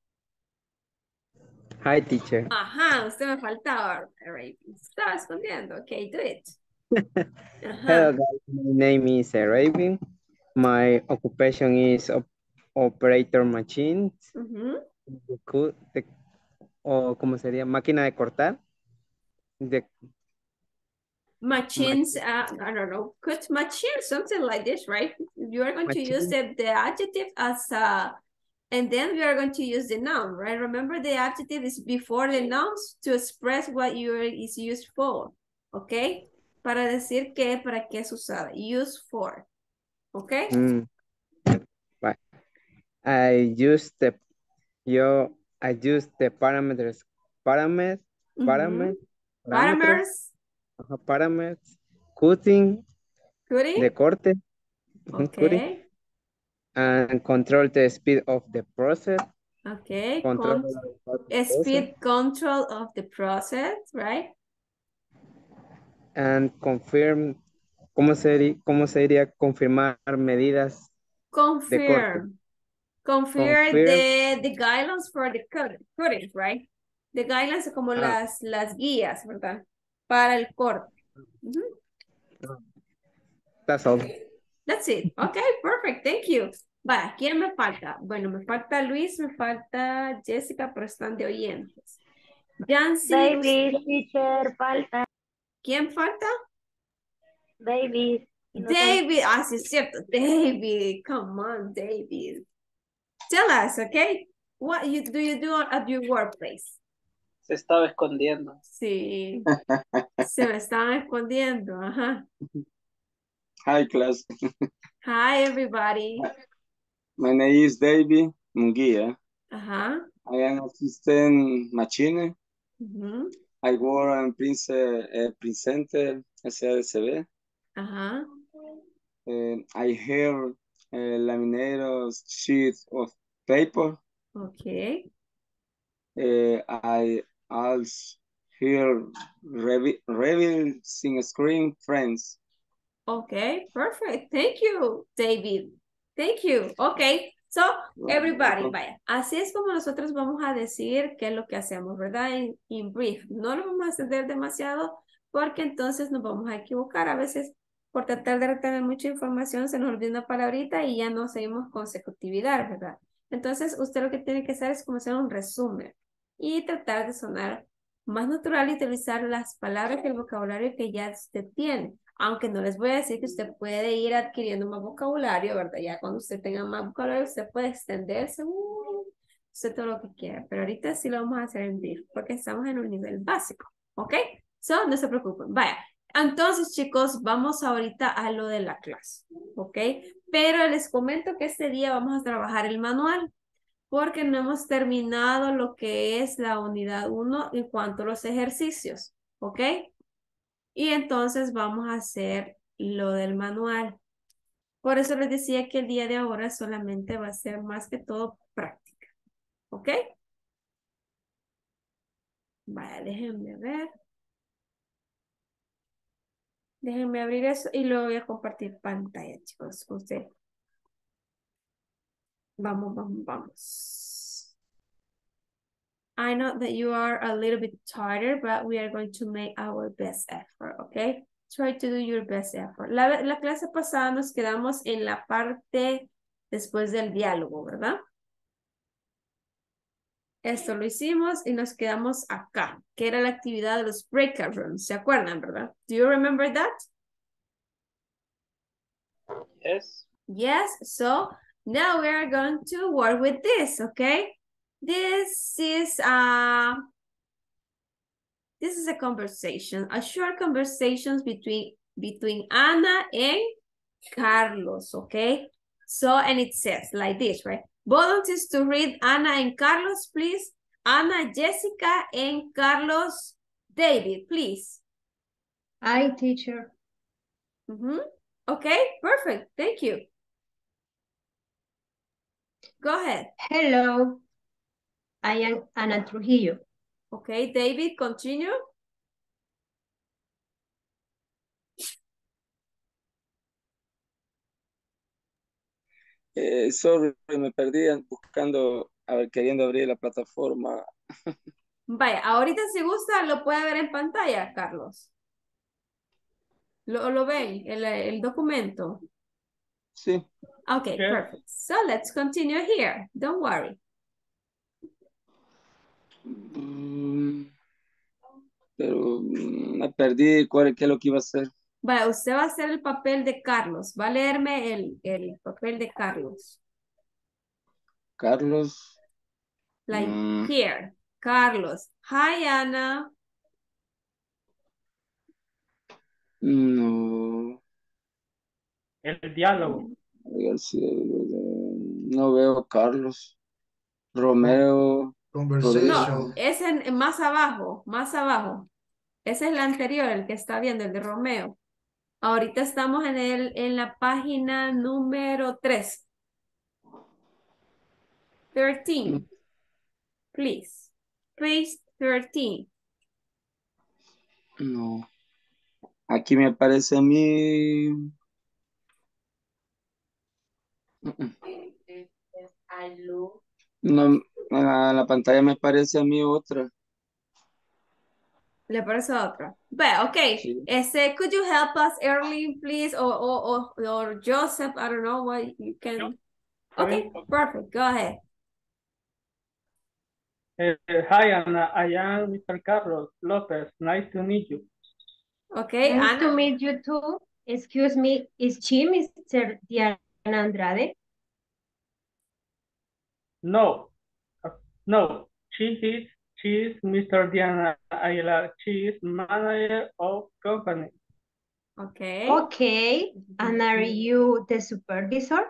Hi, teacher. Ajá, usted me faltaba, Raven. Estaba escondiendo. Okay, do it. Hello, guys. My name is Raven. My occupation is op operator machines. Mhm. The co- the- o ¿cómo sería? Máquina de cortar. De, Machines, uh, I don't know, cut machine, something like this, right? You are going to use the, the adjective as uh, and then we are going to use the noun, right? Remember the adjective is before the nouns to express what you are, is used for, okay? Para decir que, para qué es usada, use for, okay? mm, right. I use the yo I use the parameters parameters parameters Parameters, ajá, parameters cutting cutting, de corte ujú, cutting, okay, and control the speed of the process. okay, Control Con speed control of the process, right? and confirm ¿cómo sería cómo sería confirmar medidas de corte? Confirm. Confirm Confirm. the, the guidelines for the cut- cutting, right? The guidelines como Ah. las, las guías, ¿verdad? Para el corte. Ujú. That's all. That's it. Okay, perfect. Thank you. Va, ¿quién me falta? Bueno, me falta Luis, me falta Jessica, pero están de oyentes. Jancy. David, teacher, falta. ¿Quién falta? David. David. Ah, sí, es cierto. David. Come on, David. Tell us, okay? What you, do you do at your workplace? Se estaba escondiendo. Sí. Se me estaban escondiendo. Ajá. Hi, class. Hi, everybody. My name is David Munguia. Ajá. I am assistant machine. Ujú. I work in Prince, uh, Presenter S A D C B. Ajá. Uh, I have a laminated sheet of paper. Okay. Uh, I also hear revi revealing screen friends. Okay, perfect. Thank you, David. Thank you. Okay. So, everybody, vaya. Así es como nosotros vamos a decir qué es lo que hacemos, ¿verdad? En, en brief. No lo vamos a extender demasiado porque entonces nos vamos a equivocar. A veces, por tratar de retener mucha información, se nos olvida una palabrita y ya no seguimos consecutividad, ¿verdad? Entonces, usted lo que tiene que hacer es como hacer un resumen y tratar de sonar más natural y utilizar las palabras y el vocabulario que ya usted tiene. Aunque no les voy a decir que usted puede ir adquiriendo más vocabulario, ¿verdad? Ya cuando usted tenga más vocabulario, usted puede extenderse. Uh, usted todo lo que quiera, pero ahorita sí lo vamos a hacer en brief, porque estamos en un nivel básico, ¿ok? So, no se preocupen, vaya. Entonces, chicos, vamos ahorita a lo de la clase, ¿ok? Pero les comento que este día vamos a trabajar el manual, porque no hemos terminado lo que es la unidad uno en cuanto a los ejercicios, ¿ok? Y entonces vamos a hacer lo del manual. Por eso les decía que el día de ahora solamente va a ser más que todo práctica, ¿ok? Vaya, déjenme ver. Déjenme abrir eso y luego voy a compartir pantalla, chicos, con ustedes. Vamos, vamos, vamos. I know that you are a little bit tired, but we are going to make our best effort, okay? Try to do your best effort. La, la clase pasada nos quedamos en la parte después del diálogo, ¿verdad? Esto lo hicimos y nos quedamos acá, que era la actividad de los breakout rooms. ¿Se acuerdan, verdad? Do you remember that? Yes. Yes, so now we are going to work with this, okay? This is a, this is a conversation, a short conversation between, between Ana and Carlos, okay? So, and it says like this, right? Volunteers to read Ana and Carlos, please. Ana, Jessica, and Carlos, David, please. Hi, teacher. Mm-hmm. Okay, perfect. Thank you. Go ahead. Hello, I am Ana Trujillo. Okay, David, continue. Eh, sorry, me perdí buscando, a ver, queriendo abrir la plataforma. Vaya, ahorita si gusta lo puede ver en pantalla, Carlos. ¿Lo, lo ven, el, el documento? Sí. Okay, Yes. perfect. So let's continue here. Don't worry. Mm, pero mm, me perdí cuál, qué es lo que iba a hacer. Vaya, usted va a hacer el papel de Carlos. Va a leerme el, el papel de Carlos. Carlos. Like mm, here. Carlos. Hi, Ana. No. El diálogo. A ver si- no veo Carlos. Romeo. Conversation. No, es en, en más abajo, más abajo. Ese es el anterior, el que está viendo, el de Romeo. Ahorita estamos en, el, en la página número tres. thirteen. Please. Page thirteen. No. Aquí me aparece a mí. No, en la, en la pantalla me aparece a mí otra. Le parece otra. But, okay. Sí. Ese, could you help us, Erling, please? Or, or, or, or Joseph, I don't know what you can. Okay, perfect. Go ahead. Eh, hi, Ana. I am Mister Carlos Lopez. Nice to meet you. Okay, Nice Ana. to meet you too. Excuse me, is she Mister Diana Andrade? No, uh, no. She is, she is Mister Diana Aguilar. She is manager of company. Okay. Okay, and are you the supervisor?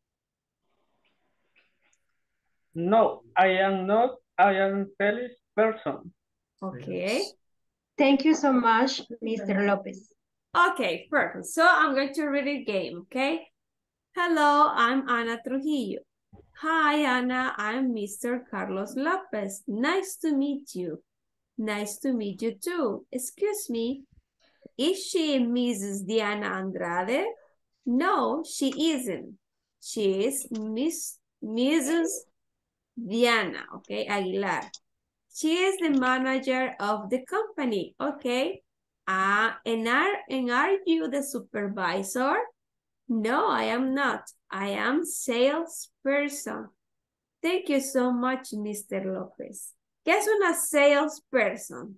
No, I am not. I am sales person. Okay. Thank you so much, Mister Lopez. Okay, perfect. So I'm going to read a game, okay? Hello, I'm Ana Trujillo. Hi, Ana, I'm Mister Carlos Lopez. Nice to meet you. Nice to meet you too. Excuse me, is she Missus Diana Andrade? No, she isn't. She is Miss Missus Diana, okay, Aguilar. She is the manager of the company, okay? Uh, and, are, and are you the supervisor? No, I am not. I am salesperson. Thank you so much, Mister Lopez. ¿Qué es una salesperson?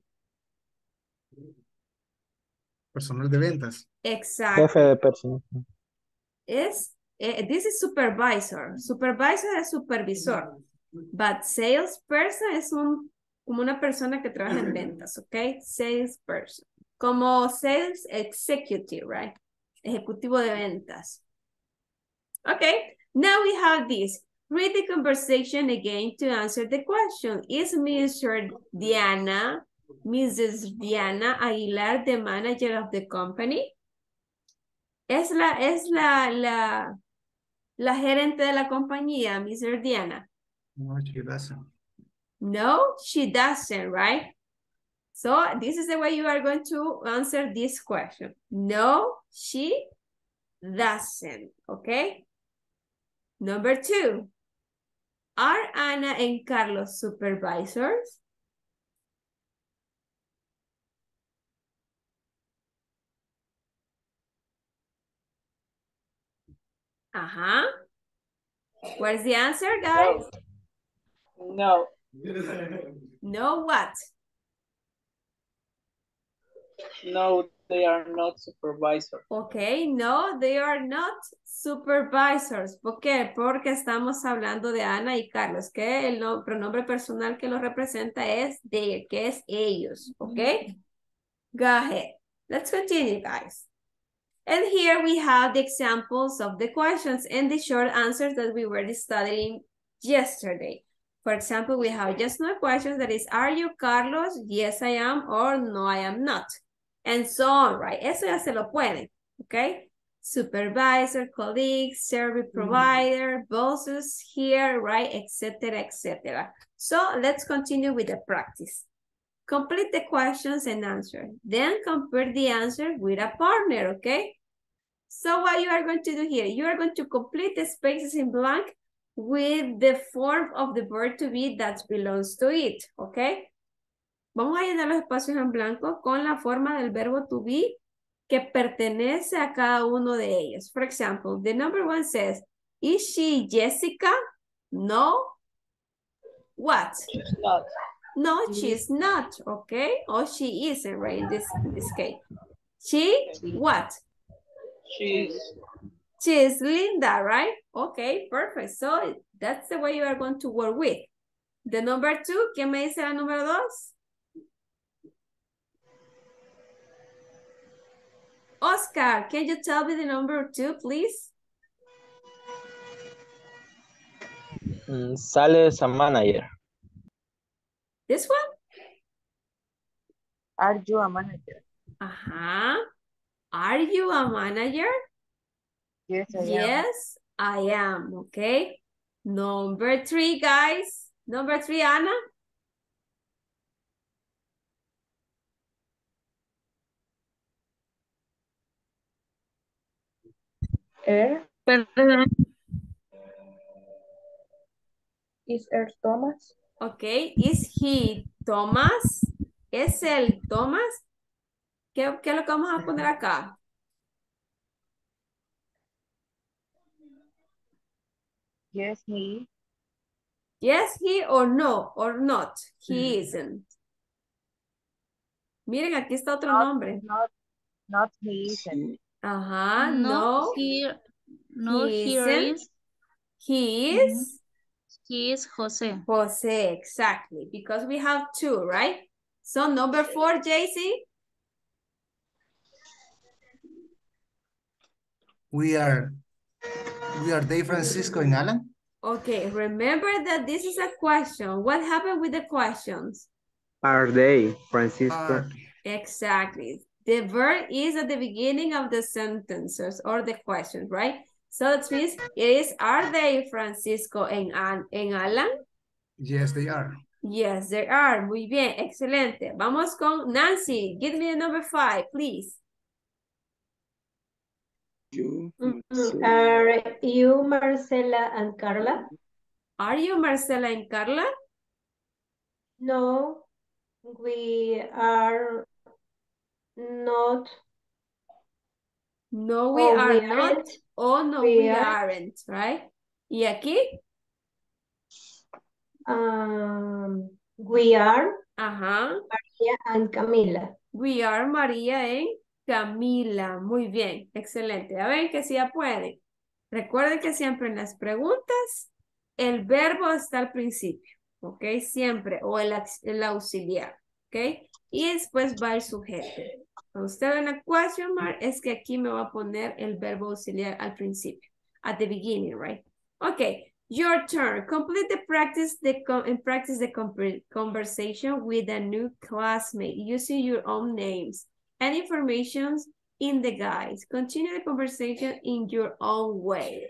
Personal de ventas. Exacto. Jefe de personal. Es, eh, this is supervisor. Supervisor es supervisor. But salesperson es un, como una persona que trabaja en ventas, ¿ok? Salesperson. Como sales executive, right? Ejecutivo de ventas. Okay, now we have this. Read the conversation again to answer the question. Is Mister Diana, Missus Diana Aguilar the manager of the company? ¿Es la, es la, la, la gerente de la compañía, Mister Diana? No, she doesn't. No, she doesn't, right? So this is the way you are going to answer this question. No, she doesn't, okay? Number two, are Ana and Carlos supervisors? Uh-huh. What's the answer, guys? No. No what? No, they are not supervisors. Okay, no, they are not supervisors. ¿Por qué? Porque estamos hablando de Ana y Carlos, que el no- pronombre personal que los representa es they, que es ellos, okay? Go ahead. Let's continue, guys. And here we have the examples of the questions and the short answers that we were studying yesterday. For example, we have just no questions that is, are you Carlos? Yes, I am, or no, I am not. And so on, right? Eso ya se lo pueden, okay? Supervisor, colleagues, service provider, bosses here, right? Etc, et cetera. So let's continue with the practice. Complete the questions and answer. Then compare the answer with a partner, okay? So what you are going to do here, you are going to complete the spaces in blank with the form of the verb to be that belongs to it, okay? Vamos a llenar los espacios en blanco con la forma del verbo to be que pertenece a cada uno de ellos. For example, the number one says, is she Jessica? No. What? She's not. No, she's not, okay? Or she isn't, right, in this, in this case. She, what? She's. She is Linda, right? Okay, perfect. So that's the way you are going to work with. The number two, ¿qué me dice la número dos? Oscar, can you tell me the number two, please? Mm, Sale as a manager. This one? Are you a manager? Uh-huh. Are you a manager? Yes, I am. Yes, I am, okay? Number three, guys. Number three, Ana. Er, Perdón. is Er Thomas? Okay, is he Thomas? ¿Es el Thomas? ¿Qué, qué es lo que vamos a poner acá? Yes, he. Yes, he or no, or not. He isn't. Miren, aquí está otro Not, nombre. not, not he isn't. Ajá, No, no. here, no, He here isn't. is. He Mhm. is He is Jose. Jose, exactly. Because we have two, right? So number four, J C. We are, we are Dave Francisco and Alan. Okay, remember that this is a question. What happened with the questions? Are they, Francisco? Are, Exactly. The verb is at the beginning of the sentences or the questions, right? So that means it is, are they Francisco and, An and Alan? yes, they are. Yes, they are. Muy bien, excelente. Vamos con Nancy. Give me the number five, please. You, Mm, Marcela. Are you Marcela and Carla? Are you Marcela and Carla? No, we are not. No, we Oh, are we not. aren't. Oh, no, We we are. aren't, right? ¿Y aquí? Um, we are Ajá. María and Camila. We are María and Camila. Muy bien, excelente. A ver que sí ya pueden. Recuerden que siempre en las preguntas el verbo está al principio, ¿ok? Siempre, o el, el auxiliar, ¿ok? Y después va el sujeto. Cuando usted ve la question mark, es que aquí me va a poner el verbo auxiliar al principio, at the beginning, right? Okay, your turn. Complete the practice, the and practice the conversation with a new classmate using your own names and information in the guides. Continue the conversation in your own way.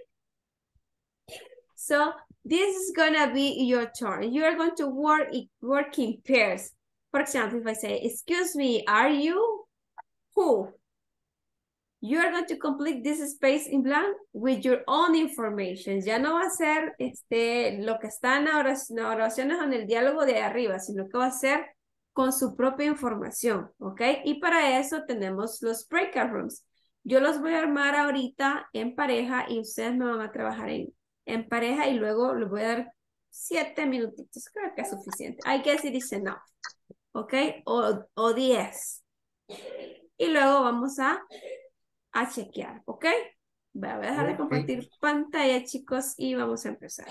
So this is gonna be your turn. You are going to work, work in pairs. For example, if I say, excuse me, are you who? You are going to complete this space in blank with your own information. Ya no va a ser este, lo que está en las oraciones o en el diálogo de arriba, sino que va a ser con su propia información, ¿ok? Y para eso tenemos los breakout rooms. Yo los voy a armar ahorita en pareja y ustedes me van a trabajar en, en pareja y luego les voy a dar siete minutitos. Creo que es suficiente. I guess it is enough, ¿ok? O, o diez. Y luego vamos a a chequear, ¿ok? Voy a dejar de compartir pantalla, chicos, y vamos a empezar.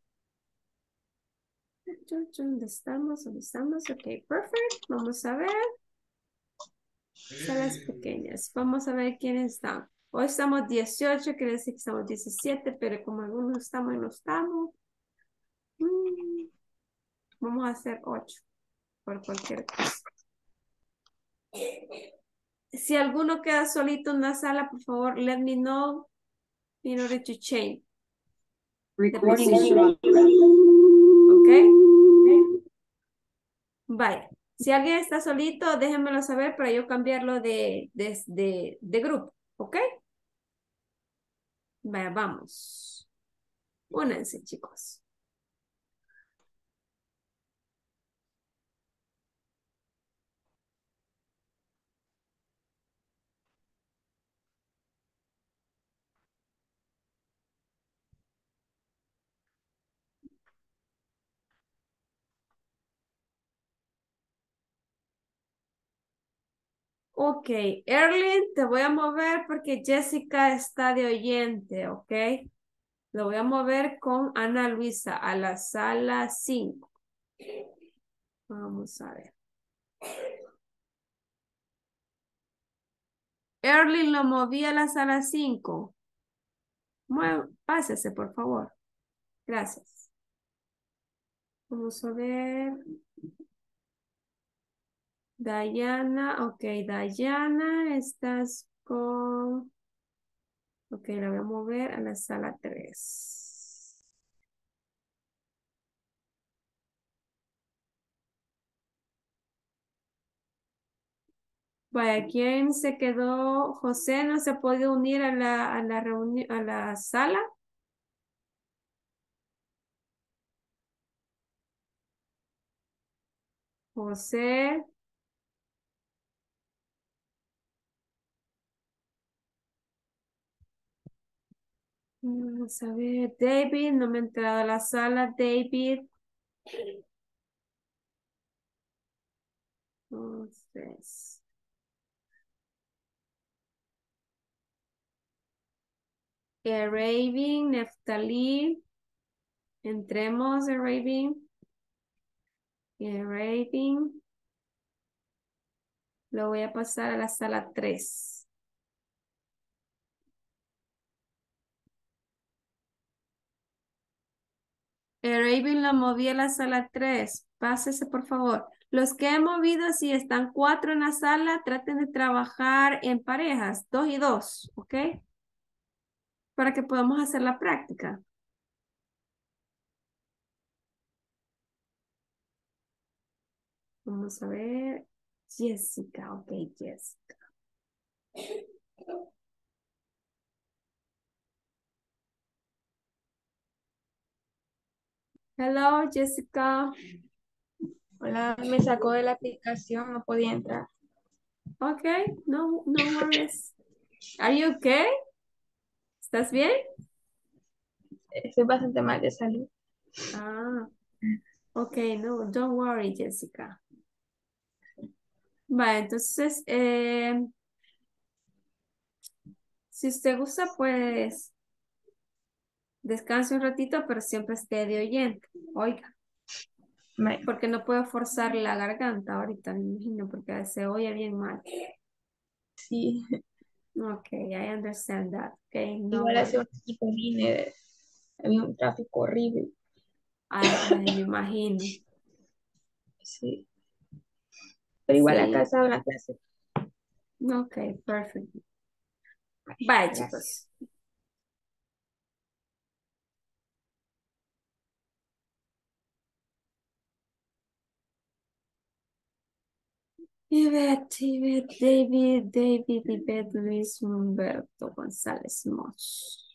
¿Dónde estamos? ¿Dónde estamos? Ok, perfect. Vamos a ver. Salas pequeñas. Vamos a ver quiénes están. Hoy estamos dieciocho, quiere decir que estamos diecisiete, pero como algunos estamos y no estamos. Mm, vamos a hacer ocho, por cualquier cosa. Si alguno queda solito en la sala, por favor, let me know in order to change the position. ¿Ok? Vale. Si alguien está solito, déjenmelo saber para yo cambiarlo de, de, de, de grupo. ¿Ok? Vaya, vamos. Únanse, chicos. Ok, Erling, te voy a mover porque Jessica está de oyente, ¿ok? Lo voy a mover con Ana Luisa a la sala cinco. Vamos a ver. Erling lo moví a la sala cinco. Mueve, pásese, por favor. Gracias. Vamos a ver. Dayana, ok, Dayana, estás con... Ok, la voy a mover a la sala tres. Vaya, ¿quién se quedó? José no se ha podido unir a la, a la reunión, a la sala. José. Vamos a ver, David, no me ha entrado a la sala, David. Entonces. Arabian, Neftali. Entremos, Arabian. Arabian. Lo voy a pasar a la sala tres. Arabian lo moví a la sala tres. Pásese, por favor. Los que he movido, si están cuatro en la sala, traten de trabajar en parejas, dos y dos, ¿ok? Para que podamos hacer la práctica. Vamos a ver. Jessica, ok, Jessica. Hello, Jessica. Hola, me sacó de la aplicación, no podía entrar. Ok, no, no worries. Are you okay? ¿Estás bien? Estoy bastante mal de salud. Ah, ok, no, don't worry, Jessica. Vale, entonces, eh, si usted gusta, pues, Descanse un ratito, pero siempre esté de oyente. Oiga, Me- porque no puedo forzar la garganta ahorita, me imagino, porque se oye bien mal. Sí, Okay, I understand that. Okay, no igual hace un worries. ratito vine, había un tráfico horrible. Ay, ay, me imagino. Sí, pero igual acá Sí. estaba la clase. Okay, perfect. Bye, Gracias. chicos. Ivette, Ivette, David, David, Ivette, Luis, Humberto, González, Moss.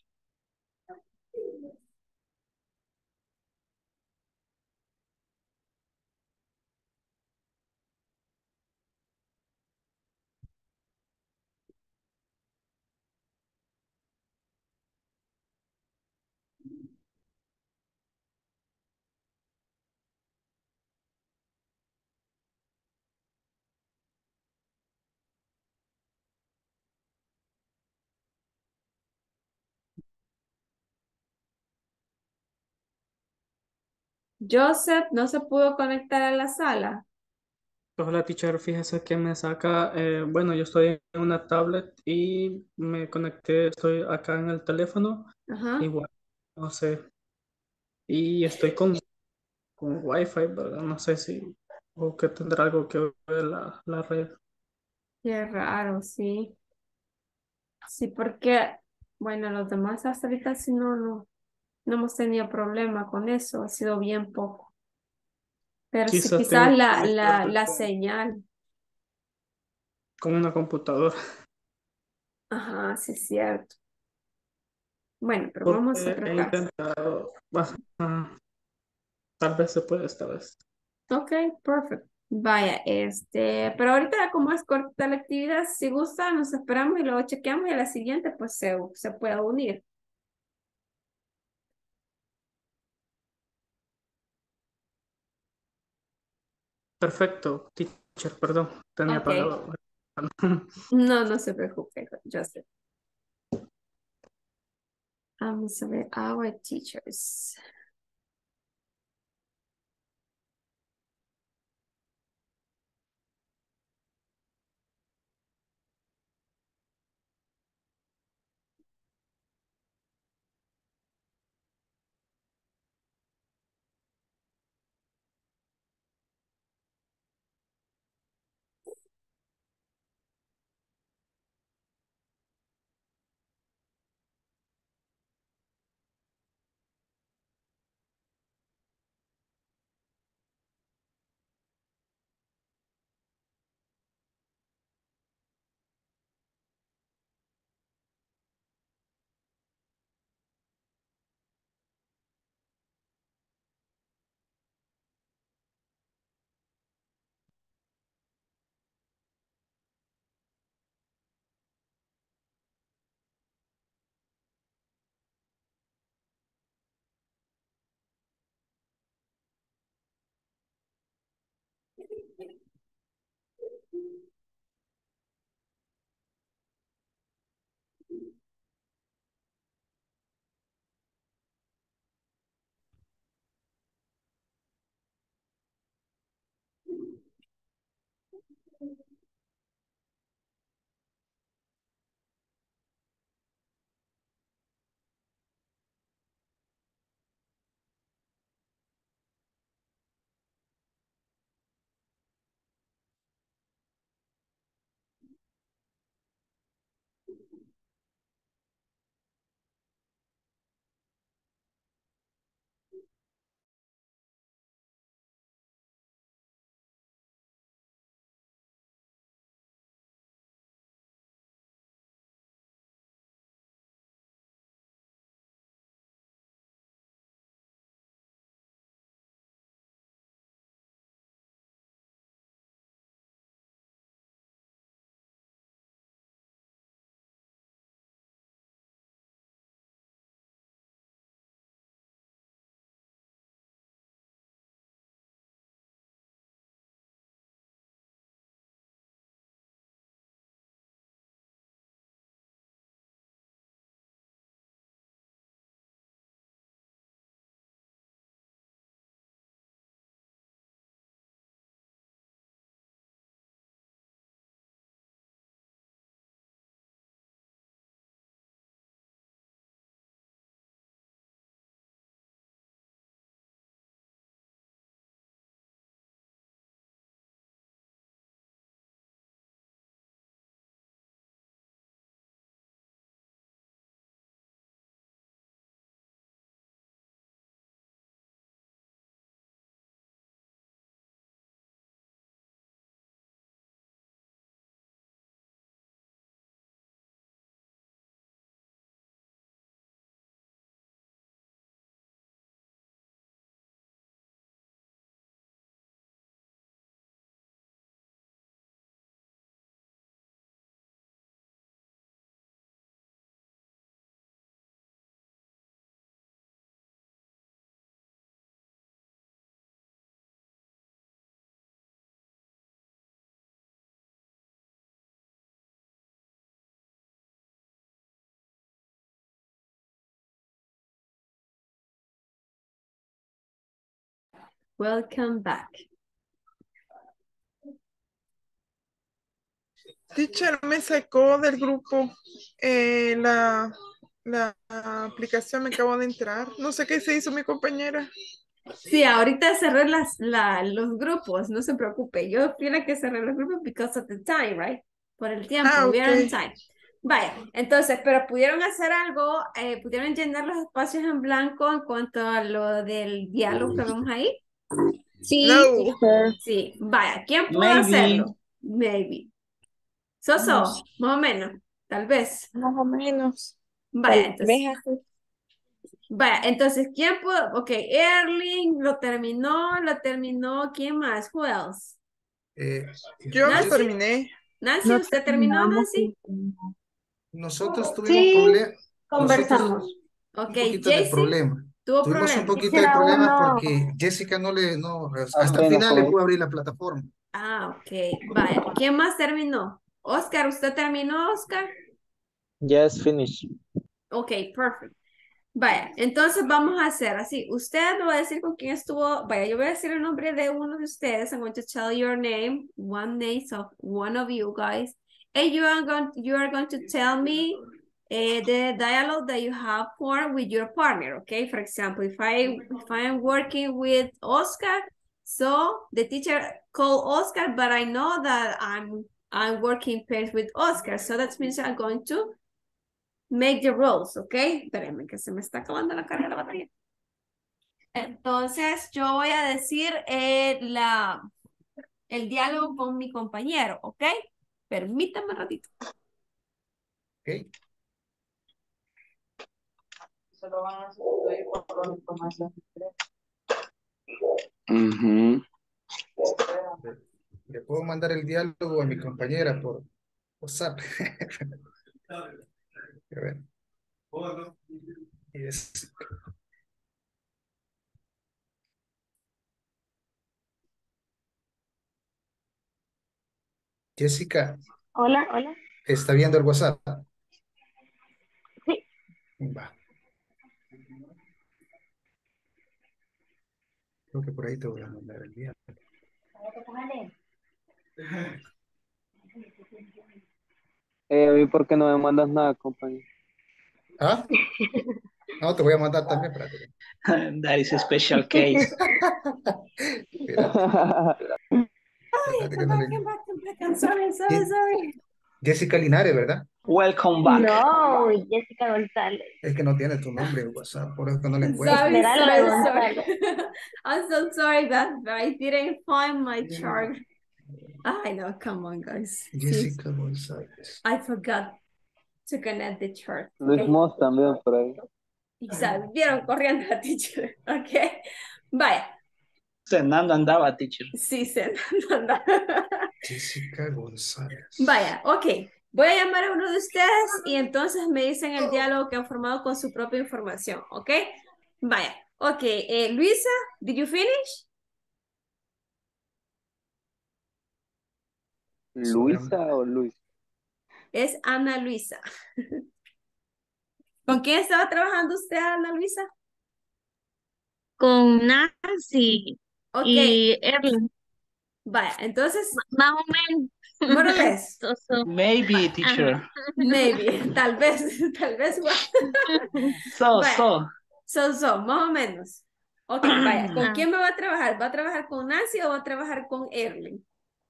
Joseph no se pudo conectar a la sala. Hola, teacher, fíjese que me saca, eh, bueno, yo estoy en una tablet y me conecté, estoy acá en el teléfono, Ajá. igual, no sé, y estoy con, con Wi-Fi, ¿verdad? No sé si, o que tendrá algo que ver la, la red. Qué raro, sí. Sí, porque, bueno, los demás hasta ahorita sí no, no, no hemos tenido problema con eso, ha sido bien poco. Pero sí, Quizás tengo quizás que la, la, conectarme la con, señal. con una computadora, Ajá, sí es cierto. Bueno, pero vamos a porque he tratar. intentado, bah, ah, tal vez se puede esta vez. Ok, perfecto. Vaya, este, pero ahorita como es corta la actividad, si gusta, nos esperamos y luego chequeamos y a la siguiente pues se, se puede unir. Perfecto, teacher, perdón, tenía Ok, apagado. no, no se preocupe, Joseph. Vamos a ver, our teachers. Welcome back. Teacher, me sacó del grupo eh, la, la aplicación, me acabo de entrar. No sé qué se hizo mi compañera. Sí, ahorita cerré las, la, los grupos, no se preocupe. Yo fui la que cerré los grupos because of the time, right? Por el tiempo, Ah, we are on ok. time. Vaya, entonces, pero pudieron hacer algo, eh, pudieron llenar los espacios en blanco en cuanto a lo del diálogo que vemos ahí. No. Sí, vaya, ¿quién pudo Maybe. hacerlo? Maybe. Soso, más o menos, tal vez. Más o menos. Vaya, Tal entonces. vez así. Vaya, entonces, ¿quién pudo? Ok, Erling lo terminó, lo terminó, ¿quién más? Who else? Eh, Yo lo Nancy, terminé. Nancy, No ¿usted terminó, terminamos. Nancy? nosotros tuvimos Sí, problemas. Nosotros conversamos. Ok, un poquito de Jaycee problema. tuvo Tuvimos un problemas. poquito de Quisiera problemas uno, porque Jessica no le, no, hasta el Apenas final le con pudo abrir la plataforma. Ah, ok, vaya. ¿Quién más terminó? Oscar, ¿usted terminó, Oscar? Yes, finish. Ok, perfect. Vaya, entonces vamos a hacer así. Usted me va a decir con quién estuvo. Vaya, yo voy a decir el nombre de uno de ustedes. I'm going to tell your name, one name of one of you guys, and you are going, you are going to tell me uh, the dialogue that you have formed with your partner. Okay, for example, if I if I am working with Oscar, so the teacher called Oscar, but I know that I'm I'm working pairs with Oscar, so that means I'm going to make the rules, ¿ok? Espérenme que se me está acabando la carga de la batería. Entonces, yo voy a decir eh, la, el diálogo con mi compañero, ¿ok? Permítame un ratito. Ok. Solo van a sustituir por la información. Ujú. Le, le puedo mandar el diálogo a mi compañera por WhatsApp. A ver. Yes. Jessica, hola, hola. ¿está viendo el WhatsApp? Sí. Va. Creo que por ahí te voy a mandar el diálogo. Eh, ¿a mí por qué no me mandas nada, compañero? ¿Ah? No, te voy a mandar también, espérate. That is a special case. Espérate, espérate que no le... Come back, come back, I'm sorry, I'm sorry, Je- sorry. Jessica Linares, ¿verdad? Welcome back. No, Jessica González. Es que no tiene tu nombre en WhatsApp, por eso que no le encuentro. Sorry, Esmeralda sorry, González. sorry. I'm so sorry that I didn't find my chart. I know, come on, guys. See, Jessica González. I forgot to connect the chart. Luis Okay. Moss también por ahí. Y salieron corriendo la teacher. Ok. Vaya. Cenando andaba, teacher. Sí, se anda. Jessica González. Vaya, ok. Voy a llamar a uno de ustedes y entonces me dicen el diálogo que han formado con su propia información, ¿ok? Vaya, ok. Eh, Luisa, did you finish? ¿Luisa o Luis? Es Ana Luisa. ¿Con quién estaba trabajando usted, Ana Luisa? Con Nancy Ok. y Erling. Vaya, entonces, Más o menos. more or less. So, so. Maybe, teacher. Ajá. Maybe, tal vez, tal vez. So, Vaya, so. so, so, más o menos. Ok, vaya, ¿con Ah. quién me va a trabajar? ¿Va a trabajar con Nancy o va a trabajar con Erling?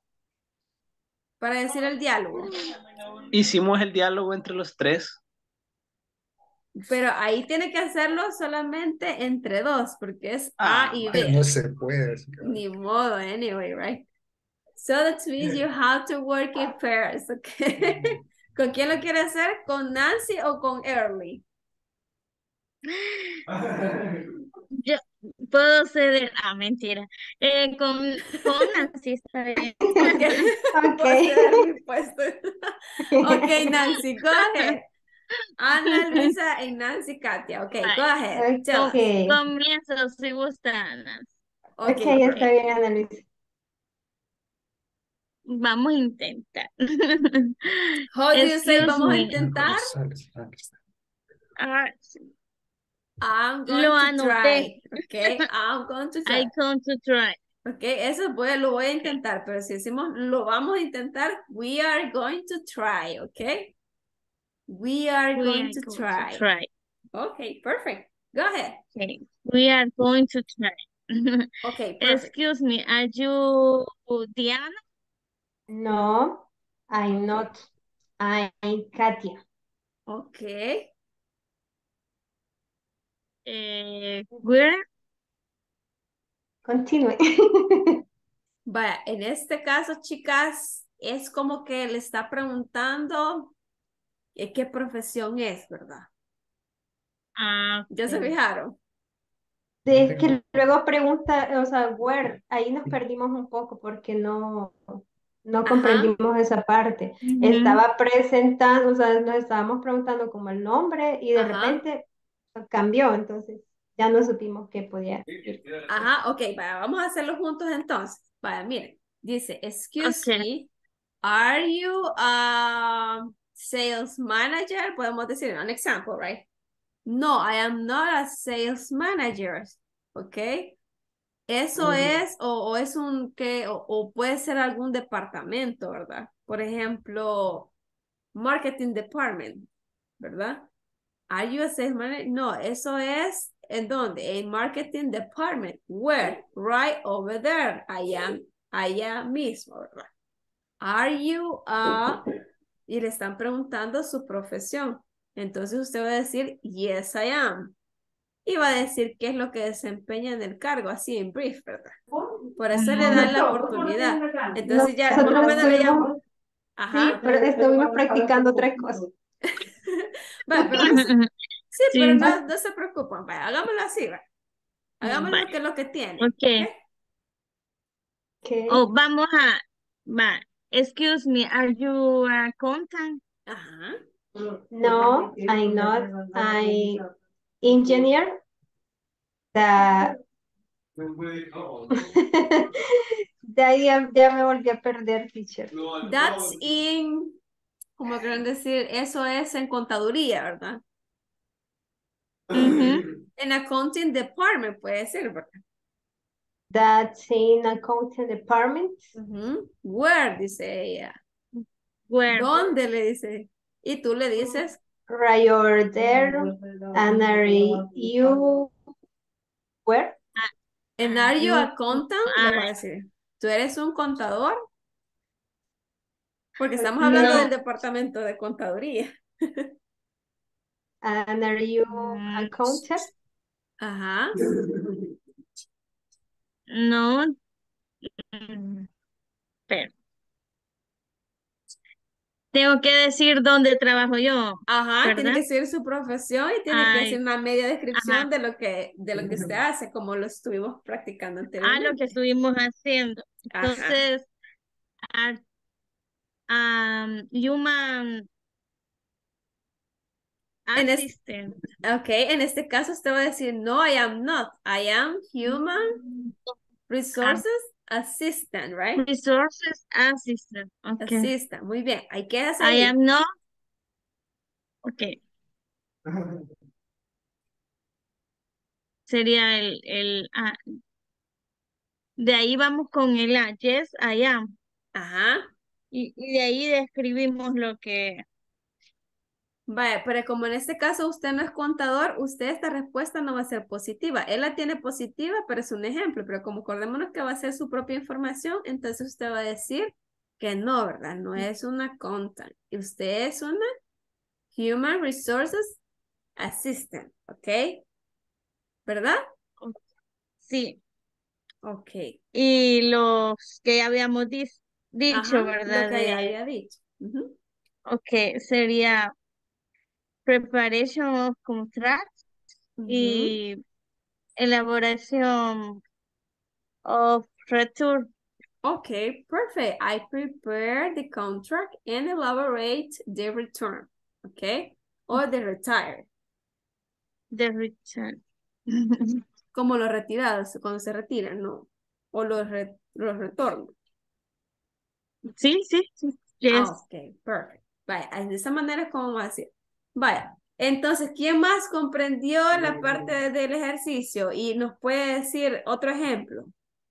Para decir el diálogo. Hicimos el diálogo entre los tres. Pero ahí tiene que hacerlo solamente entre dos, porque es Ah, A y Ay, B. no se puede. Ni modo, anyway, right? So that means you have to work in pairs, okay? ¿Con quién lo quiere hacer? ¿Con Nancy o con Erling? Yo puedo ceder. Ah, mentira. Eh, con, con Nancy está bien. Ok, Ok. puedo ceder mi puesto. Ok, Nancy, go ahead. Ana Luisa y Nancy Katia. Ok, go ahead. Tell Ok. us. Comienzo si gusta, Nancy. Ok, Ok, está perfect. bien, Ana Luisa. Vamos a intentar. How do you say Excuse vamos a me. intentar? González. Ah, aquí está. Ah, I'm Lo going to anoté. try. Ok, I'm going to try. I going to try. Ok, eso voy, lo voy a intentar, pero si decimos lo vamos a intentar, we are going to try, ok? We are We going are to going try. to try. Ok, perfect. Go ahead. Okay. We are going to try. Ok, perfect. Excuse me, are you Diana? No, I'm not. I'm Katia. Ok. Eh, where? Continúe. Vaya, en este caso, chicas, es como que le está preguntando eh, qué profesión es, ¿verdad? Ah, ¿Ya se fijaron? Es que luego pregunta, o sea, where, ahí nos perdimos un poco porque no, no Ajá. comprendimos esa parte. Ujú. Estaba presentando, o sea, nos estábamos preguntando como el nombre y de Ajá. repente cambió, entonces ya no supimos qué podía ir. Ajá, ok, vaya, vamos a hacerlo juntos entonces. Vaya, miren, dice, excuse Okay. me, are you a sales manager? Podemos decir, an example, right? No, I am not a sales manager, ok. Eso es, o, o es un que, o, o puede ser algún departamento, ¿verdad? Por ejemplo, marketing department, ¿verdad? Are you a sales manager? No, eso es, ¿en dónde? En marketing department. Where? Right over there. Allá, allá mismo, ¿verdad? Are you a... Y le están preguntando su profesión. Entonces usted va a decir, yes, I am. Y va a decir qué es lo que desempeña en el cargo, así en brief, ¿verdad? Por eso le dan la oportunidad. Entonces ya más o Nosotros menos le llamo. estuvimos, sí, Ajá. pero estuvimos practicando tres cosas. Bueno, pero no, se- sí, pero Sí. no, no se preocupen, vaya, hagámoslo así, ¿va? Hagámoslo Vale. que es lo que tiene, ¿ok? Okay. Okay. Oh, vamos a, va. Excuse me, are you a accountant? Ajá. No, I'm not. I'm engineer. The... De ahí ya, ya me volví a perder, teacher. That's in, como quieren decir, eso es en contaduría, ¿verdad? Ujú. En accounting department puede ser, ¿verdad? That's in accounting department. Ujú. Where, dice ella. Where? ¿Dónde le dice? Y tú le dices, Right over there. And are you where? en Are are you you, a accountant? Le voy a are, decir, ¿tú eres un contador? Porque estamos hablando del no, departamento de contaduría. And are you mm, accountant? Ajá. no, mm, pero tengo que decir dónde trabajo yo, Ajá, tiene ¿verdad? que ser su profesión y tiene que Ay, ser una media ajá, descripción de lo que, de lo que usted hace, como lo estuvimos practicando a lo que anteriormente. estuvimos haciendo. Ajá. Entonces, are, um, human En es, assistant, ok, en este caso usted va a decir, no, I am not. I am human ah, resources assistant, right? resources assistant, okay. Assistant, muy bien. Ahí quedas I ahí. am not, okay. Sería el, el, ah, de ahí vamos con el ah, yes, I am. Ajá. Y, y de ahí describimos lo que, Vaya, pero como en este caso usted no es contador, usted esta respuesta no va a ser positiva. Él la tiene positiva, pero es un ejemplo. Pero como acordémonos que va a ser su propia información, entonces usted va a decir que no, ¿verdad? No es una accountant. Y usted es una Human Resources Assistant, ¿ok? ¿Verdad? sí. Ok. Y los que habíamos dis- Ajá, dicho, lo ¿verdad? que ya De, había dicho. Ujú. ok, sería preparation of contracts Ujú. y elaboración of return Okay, perfect. I prepare the contract and elaborate the return. Okay, or the retire. de return. Como los retirados, cuando se retiran, ¿no? O los, re- los retornos. Sí, sí, sí. Ah, Yes. ok, perfect. Vaya, de esa manera es como vamos a decir. Vaya, Entonces, ¿quién más comprendió la parte de- del ejercicio? Y nos puede decir otro ejemplo.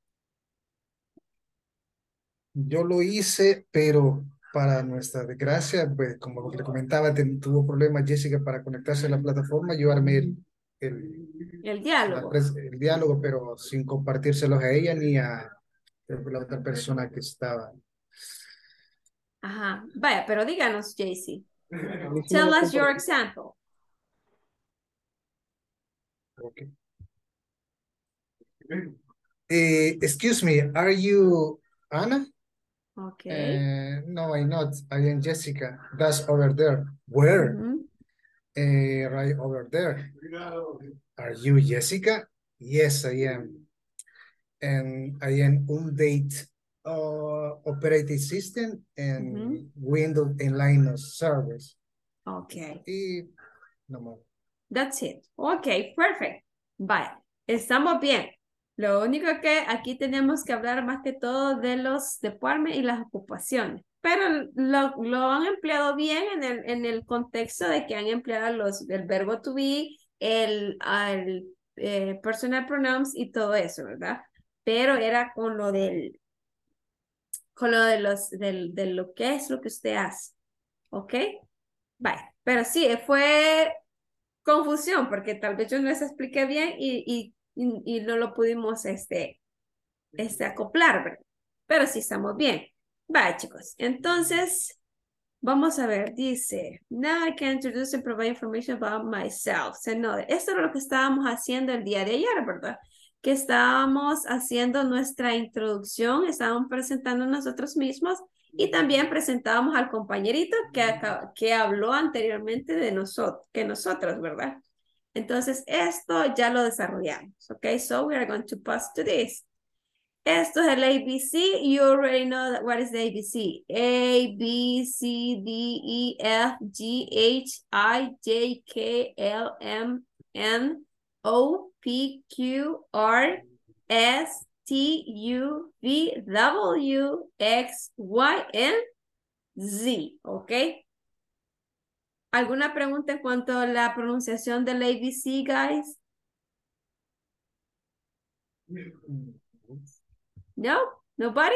Yo lo hice, pero para nuestra desgracia, pues como lo que le comentaba, ten- tuvo problemas Jessica para conectarse a la plataforma. Yo armé el, el, El la diálogo. pres- el diálogo, pero sin compartírselos a ella ni a creo que la otra persona que estaba. Ajá. Vaya, pero díganos, J C. A mí sí me Tell lo us your compartió. example. Okay. Eh, excuse me, are you Anna? Okay. Uh, no, I'm not. I am Jessica. That's over there. Where? Ujú. Uh, right over there. Are you Jessica? Yes, I am. And I am update uh, operating system and Ujú. Windows and Linux servers. Okay. Y no más. That's it. Okay, perfect. Vaya, estamos bien. Lo único que aquí tenemos que hablar más que todo de los departments y las ocupaciones. Pero lo, lo han empleado bien en el, en el contexto de que han empleado los, el verbo to be, el, el eh, personal pronouns y todo eso, ¿verdad? Pero era con lo del, con lo de los, del, de lo que es lo que usted hace. ¿Ok? Vaya. Pero sí, fue confusión, porque tal vez yo no les expliqué bien y, y, y, y no lo pudimos este, este, acoplar, ¿verdad? Pero sí estamos bien. Vaya, chicos. Entonces, vamos a ver. Dice, now I can introduce and provide information about myself. Se no, esto es lo que estábamos haciendo el día de ayer, ¿verdad? Que estábamos haciendo nuestra introducción, estábamos presentando nosotros mismos y también presentábamos al compañerito que, acá- que habló anteriormente de nosotros, que nosotros, ¿verdad? Entonces, esto ya lo desarrollamos, ¿ok? So, we are going to pass to this. Esto es el A B C. You already know that what is the A B C. A, B, C, D, E, F, G, H, I, J, K, L, M, N, O, P, Q, R, S, T, U, V, W, X, Y, and Z. ¿Ok? ¿Alguna pregunta en cuanto a la pronunciación del A B C, guys? No? Nobody?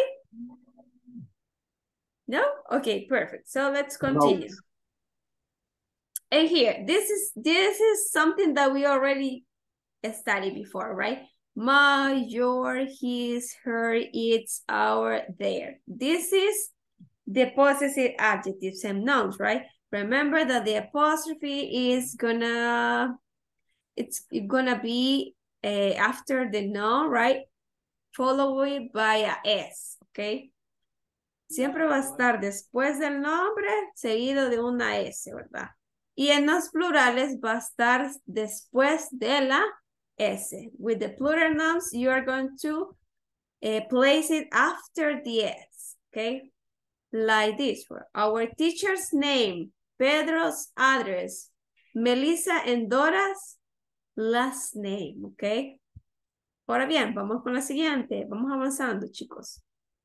No? Okay, perfect. So let's continue. No. And here, this is this is something that we already studied before, right? My, your, his, her, its, our, their. This is the possessive adjectives and nouns, right? Remember that the apostrophe is gonna, it's gonna be uh, after the noun, right? Followed by a S, okay? Siempre va a estar después del nombre, seguido de una S, ¿verdad? Y en los plurales va a estar después de la S. With the plural nouns, you are going to uh, place it after the S, okay? Like this, our teacher's name, Pedro's address, Melissa and Dora's last name, okay? Ahora bien, vamos con la siguiente. Vamos avanzando, chicos.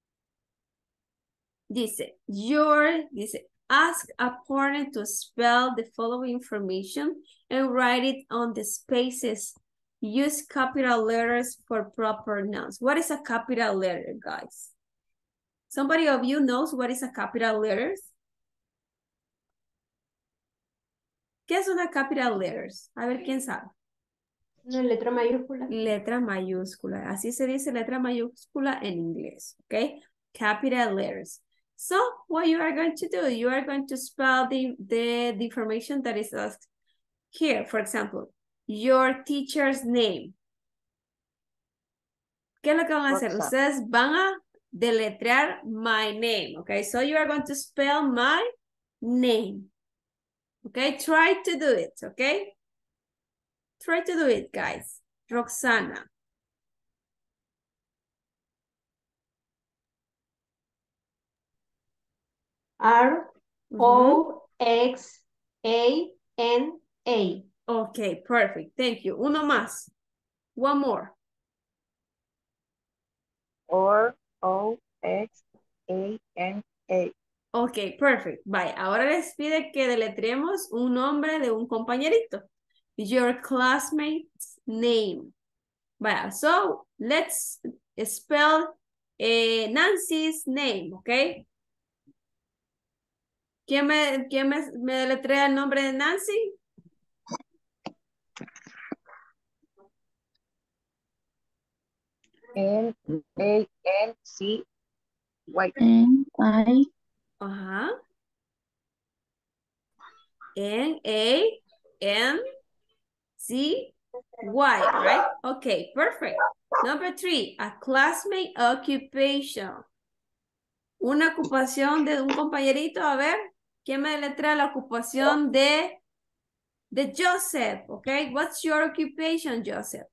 Dice, your, dice, ask a partner to spell the following information and write it on the spaces. Use capital letters for proper nouns. What is a capital letter, guys? Somebody of you knows what is a capital letters? ¿Qué es una capital letters? A ver, ¿quién sabe? Una letra mayúscula. Letra mayúscula. Así se dice letra mayúscula en inglés, ¿ok? Capital letters. So, what you are going to do, you are going to spell the, the, the information that is asked here. For example, your teacher's name. ¿Qué es lo que van a hacer? Roxanne. Ustedes van a deletrear my name, okay? So, you are going to spell my name. Okay, try to do it, okay? Try to do it, guys. Roxana. R Mhm. O X A N A. Okay, perfect. Thank you. Uno más. One more. R O X A N A. Ok, perfect. Bye. Ahora les pide que deletreemos un nombre de un compañerito. Your classmate's name. Vaya, so let's spell eh, Nancy's name, ¿ok? ¿Quién me, quién me, me deletrea el nombre de Nancy? N A N C Y. N I Ajá. N A N C Y, right? Okay, perfect. Number three, a classmate occupation. Una ocupación de un compañerito, a ver, ¿quién me deletrea la ocupación de, de Joseph? Okay, what's your occupation, Joseph?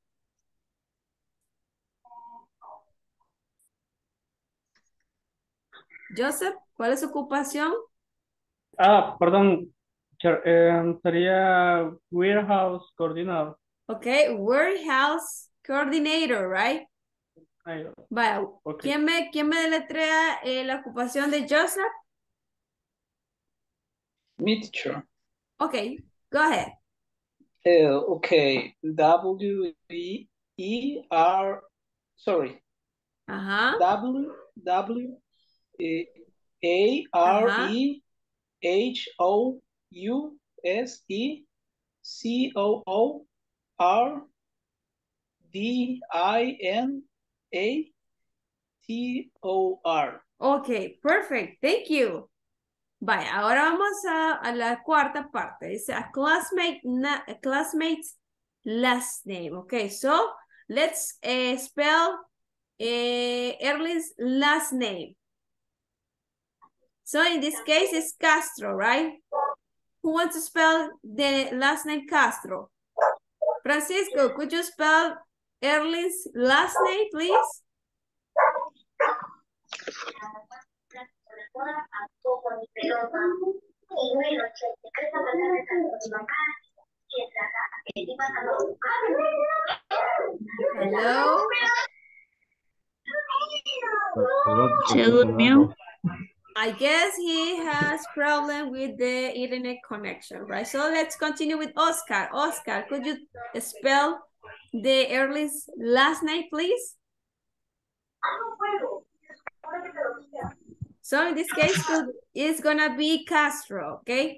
Joseph, ¿cuál es su ocupación? Ah, perdón, teacher, em, sería warehouse coordinador. Okay, warehouse coordinator, right? Ahí va. Vaya, Ok. ¿quién me, quién me deletrea eh, la ocupación de Joseph? Me, teacher. Okay, go ahead. Uh, okay, W E E R, sorry, Ajá, W W E A R ajá. E H O U S E C O O R D I N A T O R. Okay, perfect. Thank you. Vaya, ahora vamos a, a la cuarta parte. Dice a classmate, na- a classmate's last name. Okay, so let's uh, spell uh, Erlin's last name. So in this case, it's Castro, right? Who wants to spell the last name Castro? Francisco, could you spell Erlin's last name, please? Hello? se durmió. I guess he has problem with the internet connection, right? So let's continue with Oscar. Oscar, could you spell the Erlin's last name, please? So in this case, could, it's gonna be Castro, okay?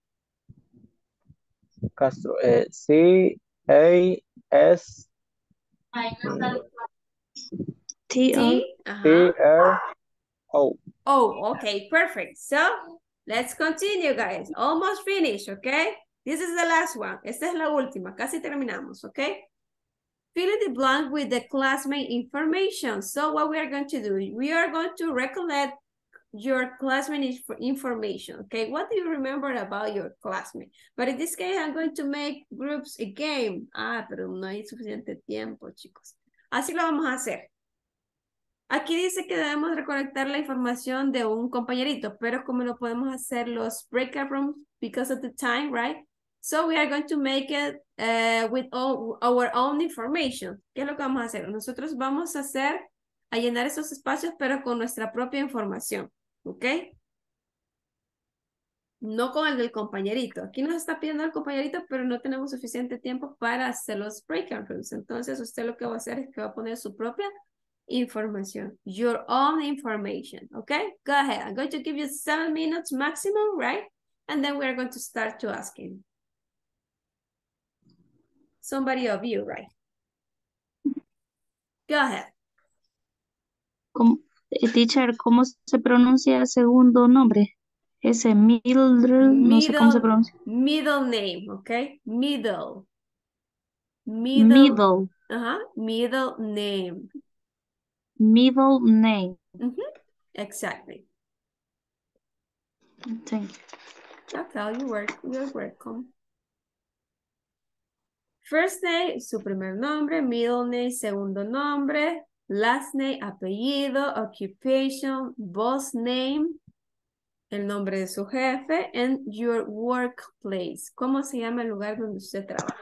Castro, eh, C A S T O. T, T uh-huh. R O. Oh, okay, perfect. So let's continue, guys. Almost finished, okay? This is the last one. Esta es la última. Casi terminamos, okay? Fill in the blank with the classmate information. So what we are going to do, we are going to recollect your classmate inf information, okay? What do you remember about your classmate? But in this case, I'm going to make groups a game. Ah, pero no hay suficiente tiempo, chicos. Así lo vamos a hacer. Aquí dice que debemos recolectar la información de un compañerito, pero como no podemos hacer los breakout rooms because of the time, right? So we are going to make it uh, with all, our own information. ¿Qué es lo que vamos a hacer? Nosotros vamos a hacer, a llenar esos espacios, pero con nuestra propia información, ¿ok? No con el del compañerito. Aquí nos está pidiendo el compañerito, pero no tenemos suficiente tiempo para hacer los breakout rooms. Entonces usted lo que va a hacer es que va a poner su propia information, your own information, okay? Go ahead. I'm going to give you seven minutes maximum, right? And then we're going to start to asking. Somebody of you, right? Go ahead. ¿Cómo, eh, teacher, ¿cómo se pronuncia el segundo nombre? Ese Mildred, no sé cómo se Middle, pronuncia. middle name, okay? Middle. Middle. Middle. Uh-huh. Middle name. Middle name. Mm-hmm. Exactly. Thank you. Okay, you work, you're welcome. First name, su primer nombre, middle name, segundo nombre, last name, apellido, occupation, boss name, el nombre de su jefe, and your workplace. ¿Cómo se llama el lugar donde usted trabaja?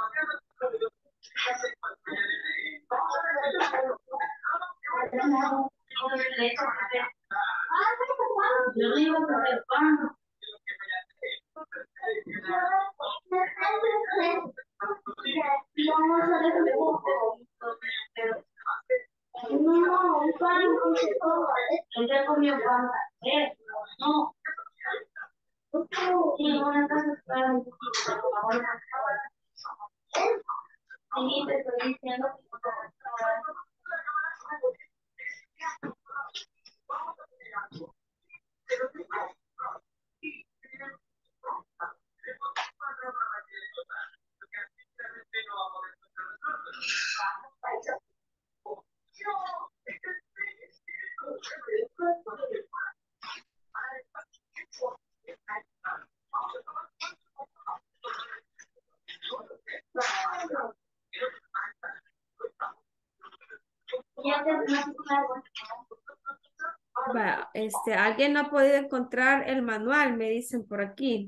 Va, este, alguien no ha podido encontrar el manual, me dicen por aquí.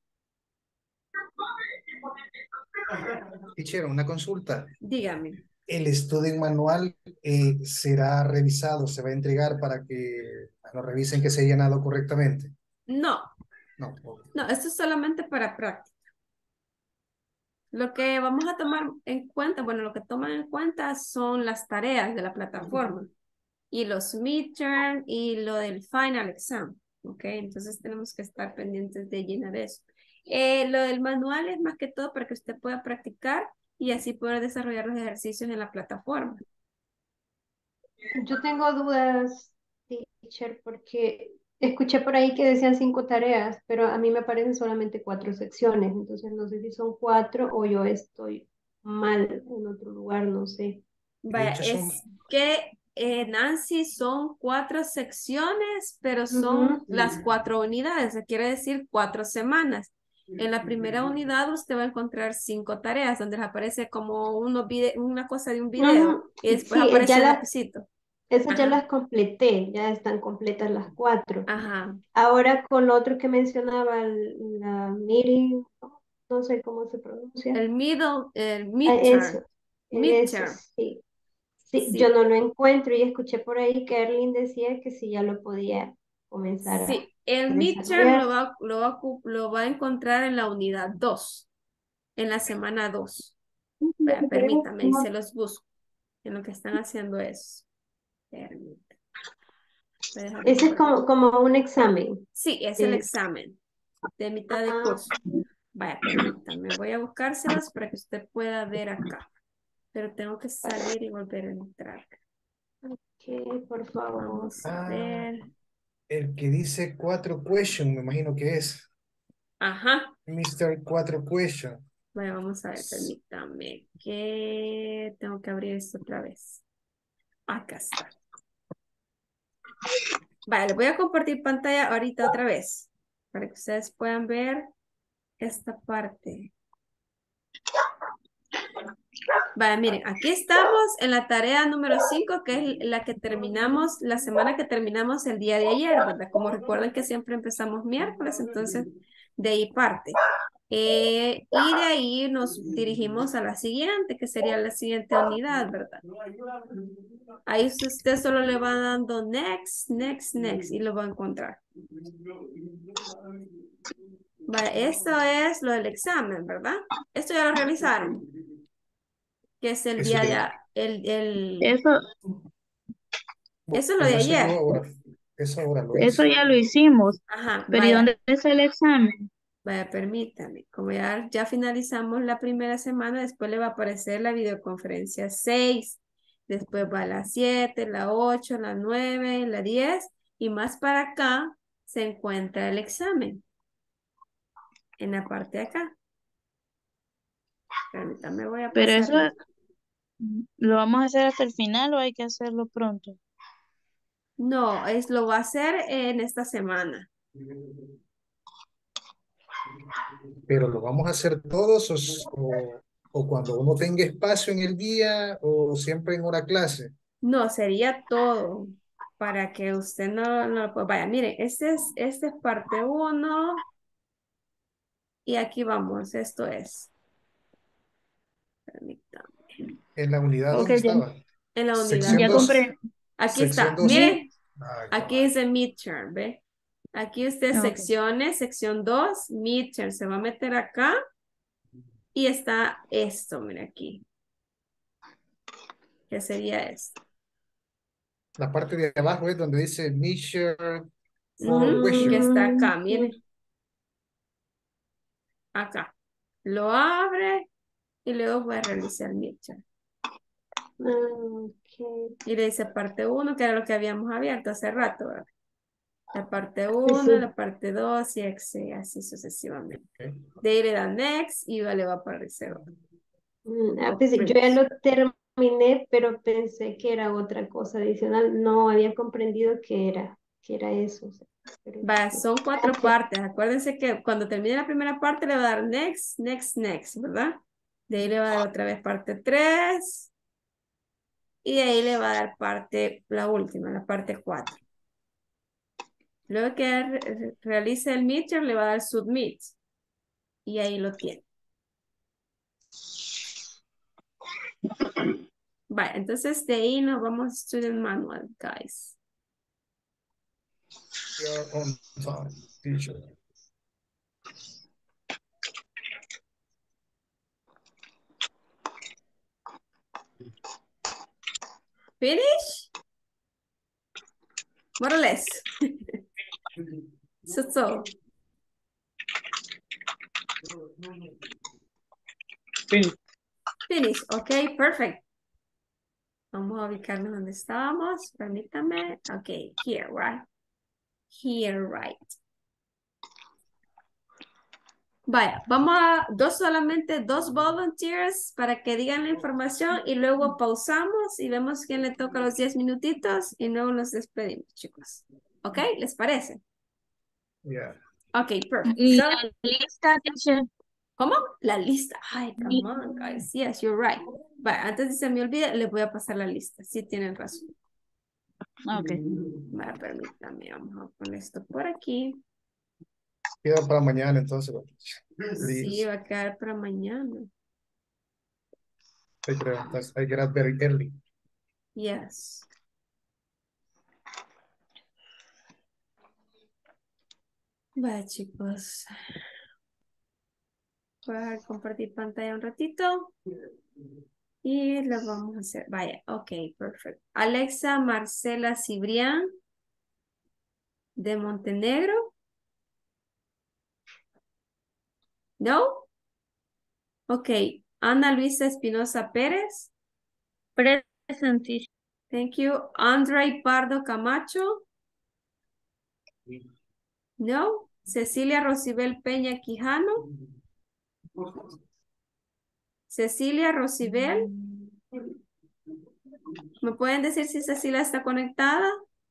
Teacher, una consulta. Dígame. El estudio manual eh, será revisado, se va a entregar para que lo revisen que se haya llenado correctamente. No, No, ok. no, esto es solamente para práctica. Lo que vamos a tomar en cuenta, bueno, lo que toman en cuenta son las tareas de la plataforma y los midterm y lo del final exam, ¿ok? Entonces tenemos que estar pendientes de llenar eso. Eh, lo del manual es más que todo para que usted pueda practicar y así poder desarrollar los ejercicios en la plataforma. Yo tengo dudas, teacher, porque escuché por ahí que decían cinco tareas, pero a mí me parecen solamente cuatro secciones, entonces no sé si son cuatro o yo estoy mal en otro lugar, no sé. Vaya, hecho, son- es que eh, Nancy son cuatro secciones, pero son Ujú. las cuatro unidades, se quiere decir cuatro semanas. En la primera unidad usted va a encontrar cinco tareas donde les aparece como unos vide- una cosa de un video Ujú. y después Sí, eh, aparece ya el la- lapicito. esas ya Ajá. las completé, ya están completas las cuatro. Ajá. Ahora con lo otro que mencionaba, el- la meeting, no sé cómo se pronuncia. El middle, el Ah, midterm. eso, eso, Midterm. sí. Sí, Sí. yo no lo encuentro y escuché por ahí que Erling decía que sí ya lo podía comenzar a Sí, el midterm desarrollar. lo va, lo va, a ocu- lo va a encontrar en la unidad dos, en la semana dos. Vaya, permítame, y se los busco en lo que están haciendo eso. Permítame. Voy a dejar de Ese es compartir. como, como un examen. Sí, es el de- examen de mitad de Ah, curso. Vaya, permítame, voy a buscárselos para que usted pueda ver acá. Pero tengo que salir y volver a entrar. ok, por favor. Vamos a Ah, ver. el que dice cuatro question, me imagino que es. Ajá. mister Cuatro question. Bueno, vamos a ver, permítame que tengo que abrir esto otra vez. Acá está. Vale, voy a compartir pantalla ahorita otra vez para que ustedes puedan ver esta parte. Vale, miren, aquí estamos en la tarea número cinco, que es la que terminamos, la semana que terminamos el día de ayer, ¿verdad? Como recuerden que siempre empezamos miércoles, entonces de ahí parte. Eh, y de ahí nos dirigimos a la siguiente, que sería la siguiente unidad, ¿verdad? Ahí usted solo le va dando next, next, next y lo va a encontrar. Vale, esto es lo del examen, ¿verdad? Esto ya lo realizaron. Que es el Eso día de... ya- a- El, el... Eso, Eso es lo de Bueno, eso yo ayer. ahora, eso ahora lo eso hice. ya lo hicimos. Ajá, Pero ¿y vaya, dónde está el examen? vaya, permítame. Como ya, ya finalizamos la primera semana, después le va a aparecer la videoconferencia seis. Después va la siete, la ocho, la nueve, la diez. Y más para acá se encuentra el examen. En la parte de acá. Permítame, voy a Pero eso pasar. lo vamos a hacer hasta el final o hay que hacerlo pronto. No, es, lo va a hacer en esta semana. Pero lo vamos a hacer todos o, s- o, o cuando uno tenga espacio en el día o siempre en hora clase. No, sería todo para que usted no, no pues vaya, mire, este es, este es parte uno y aquí vamos, esto es. Permítame. En la unidad Ok, donde ya, estaba. En la unidad. Sección ya dos. compré. Aquí Sección está. dos. Mire, Ay, aquí cabal. dice midterm, ¿ve? Aquí usted Ok. secciones, sección dos, midterm. Se va a meter acá y está esto, mire aquí. ¿Qué sería esto? La parte de abajo es donde dice measure for Ujú, que question. está acá, mire. Acá. Lo abre y luego voy a realizar midterm. Ok. Y le dice parte uno, que era lo que habíamos abierto hace rato, ¿verdad? La parte Sí, uno, sí. la parte dos y así, así sucesivamente. Ok. De ahí le da next y le va a aparecer otro. Mm, ah, pues, yo ya Finish. lo terminé, pero pensé que era otra cosa adicional. No había comprendido que era, que era eso. O sea, pero Va, sí. son cuatro Ok. partes. Acuérdense que cuando termine la primera parte le va a dar next, next, next, ¿verdad? De ahí le va a dar otra vez parte tres. Y de ahí le va a dar parte, la última, la parte cuatro. Luego que re- realice el midterm, le va a dar submit. Y ahí lo tiene. Vale, entonces de ahí nos vamos a Student Manual, guys. We are on time, teacher. Finish? More or less. So, so. Finish. Finish, ok, perfect. Vamos a ubicarnos donde estábamos. Permítame. Ok, here, right? Here, right. Vaya, vamos a dos solamente, dos volunteers para que digan la información y luego pausamos y vemos quién le toca los diez minutitos y luego nos despedimos, chicos. ¿Ok? ¿Les parece? Yeah. Ok, perfect. Y So, la lista, teacher. ¿cómo? La lista. Ay, come on, guys. Yes, you're right. Vaya, antes de que se me olvide, les voy a pasar la lista. Sí, tienen razón. Ok. Vaya, permítame, vamos a poner esto por aquí. Queda para mañana entonces. Sí, Please. va a quedar para mañana. Hay que levantarse. Hay que get up very early. Yes. Vaya, chicos. Voy a dejar compartir pantalla un ratito. Y lo vamos a hacer. Vaya, ok, perfecto. Alexa Marcela Cibrián de Montenegro. ¿No? Ok. Ana Luisa Espinosa Pérez. Presente. Thank you. Andre Pardo Camacho. No. Cecilia Rosibel Peña Quijano. Cecilia Rosibel. ¿Me pueden decir si Cecilia está conectada?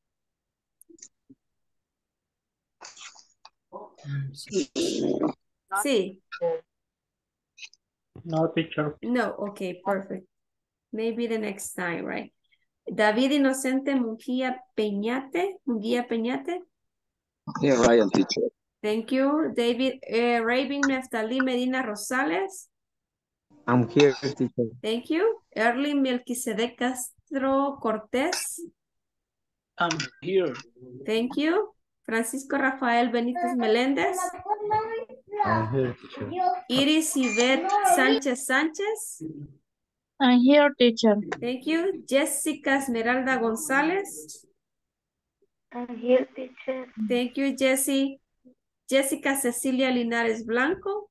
Sí. No, teacher. No, okay, perfect. Maybe the next time, right? David Inocente Mujía Peñate. Mujía Peñate. Yeah, Ryan, teacher. Thank you. David uh, Rabin Neftali Medina Rosales. I'm here, teacher. Thank you. Erling Melquisedec Castro Cortés. I'm here. Thank you. Francisco Rafael Benítez Meléndez. I'm here, teacher. Iris Yvette Sánchez Sánchez. I'm here, teacher. Thank you. Jessica Esmeralda González. I'm here, teacher. Thank you, Jessie. Jessica Cecilia Linares Blanco.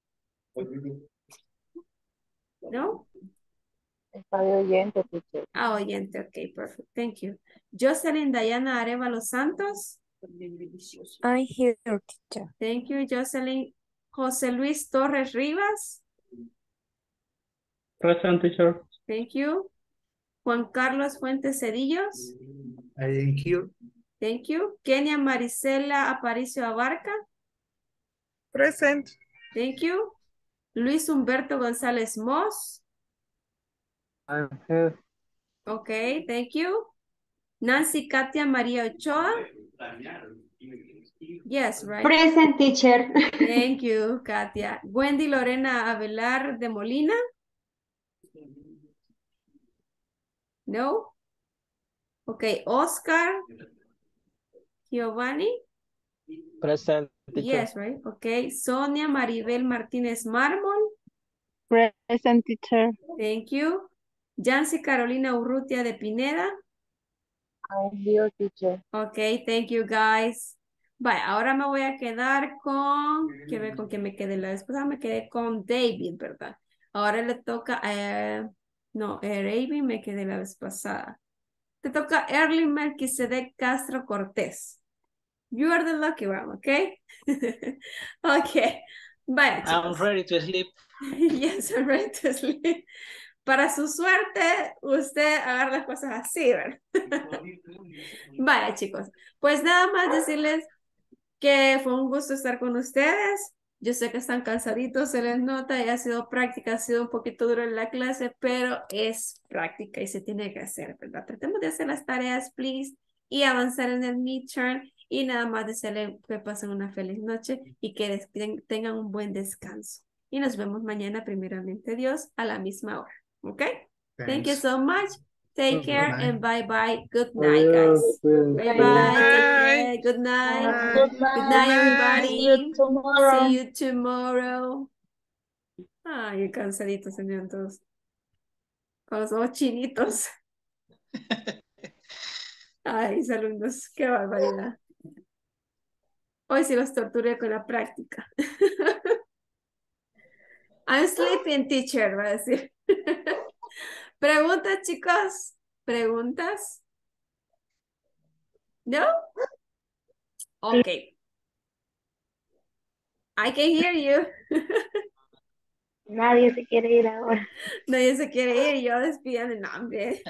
No? Está de oyente, teacher. Ah, oyente. Ok, perfect. Thank you. Jocelyn Diana Arevalo Santos. I'm here, teacher. Thank you, Jocelyn. José Luis Torres Rivas. Present, teacher. Thank you. Juan Carlos Fuentes Cedillos. I am here. Thank you. Kenia Marisela Aparicio Abarca. Present. Thank you. Luis Humberto González Moss. I'm here. Okay, thank you. Nancy Katia María Ochoa. Yes, right? Present, teacher. Thank you, Katia. Wendy Lorena Avelar de Molina. No? Okay, Oscar, Giovanni? Present, teacher. Yes, right? Okay, Sonia Maribel Martínez Mármol? Present, teacher. Thank you. Yancy Carolina Urrutia de Pineda? I'm here, teacher. Okay, thank you guys. Vale, ahora me voy a quedar con, quiero ver con quién me quedé la vez pasada, me quedé con David, ¿verdad? Ahora le toca, eh, no, David me quedé la vez pasada. Te toca Erling Melquisedec Castro Cortés. You are the lucky one, okay? Okay, vaya I'm chicos. ready to sleep. Yes, I'm ready to sleep. Para su suerte, usted agarra las cosas así, ¿verdad? Vaya, chicos. Pues nada más decirles que fue un gusto estar con ustedes. Yo sé que están cansaditos, se les nota, y ha sido práctica, ha sido un poquito duro en la clase, pero es práctica y se tiene que hacer, ¿verdad? Tratemos de hacer las tareas, please, y avanzar en el midterm, y nada más desearles que pasen una feliz noche y que des- ten- tengan un buen descanso. Y nos vemos mañana, primeramente Dios, a la misma hora. Okay? Thank you Thanks. so much. Take Good care night. and bye bye. Good night, guys. Bye bye. Take care. Good night. Bye. Good Good night, night. See you everybody. tomorrow. See you tomorrow. Ay, qué cansaditos se miran todos. Con los ojos chinitos. Ay, saludos. Qué barbaridad. Hoy sí los torturé con la práctica. I'm sleeping, teacher, va a decir. ¿Preguntas, chicos? ¿Preguntas? ¿No? Okay. I can hear you. Nadie se quiere ir ahora. Nadie se quiere ir, yo despidan el nombre.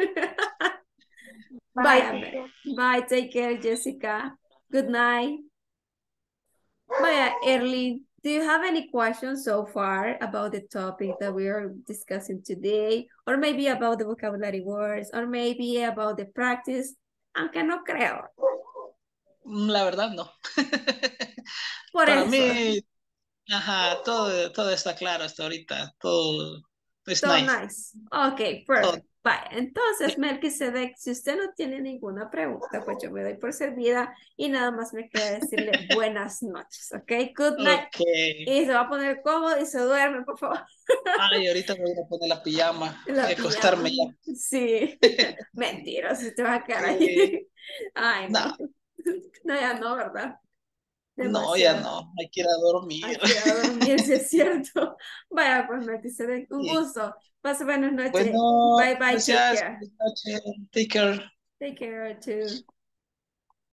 Bye, Bye, teacher. bye, take care, Jessica. Good night. Bye, Erlyn. Do you have any questions so far about the topic that we are discussing today? Or maybe about the vocabulary words, or maybe about the practice? Aunque no creo. Mm, La verdad, no. Por Para eso. mí, ajá, todo, todo está claro hasta ahorita. Todo es So nice. nice. Ok, perfect. Bye. Entonces, Melquisedec, si usted no tiene ninguna pregunta, pues yo me doy por servida y nada más me queda decirle buenas noches, ¿ok? Good night. Ok. Y se va a poner cómodo y se duerme, por favor. Ay, ahorita me voy a poner la pijama La y acostarme pijama. ya. Sí. Mentira, si te vas a quedar ahí. Sí. Ay, no. No, No, ya no, ¿verdad? no, ya Demasiado. no. Hay que ir a dormir. Hay que ir a dormir, si es cierto. Vaya, pues Melquisedec, un Sí. gusto. Pase buenas noches. Bueno, Bye, bye, take gracias. care. Buenas noches. Take care. Take care too.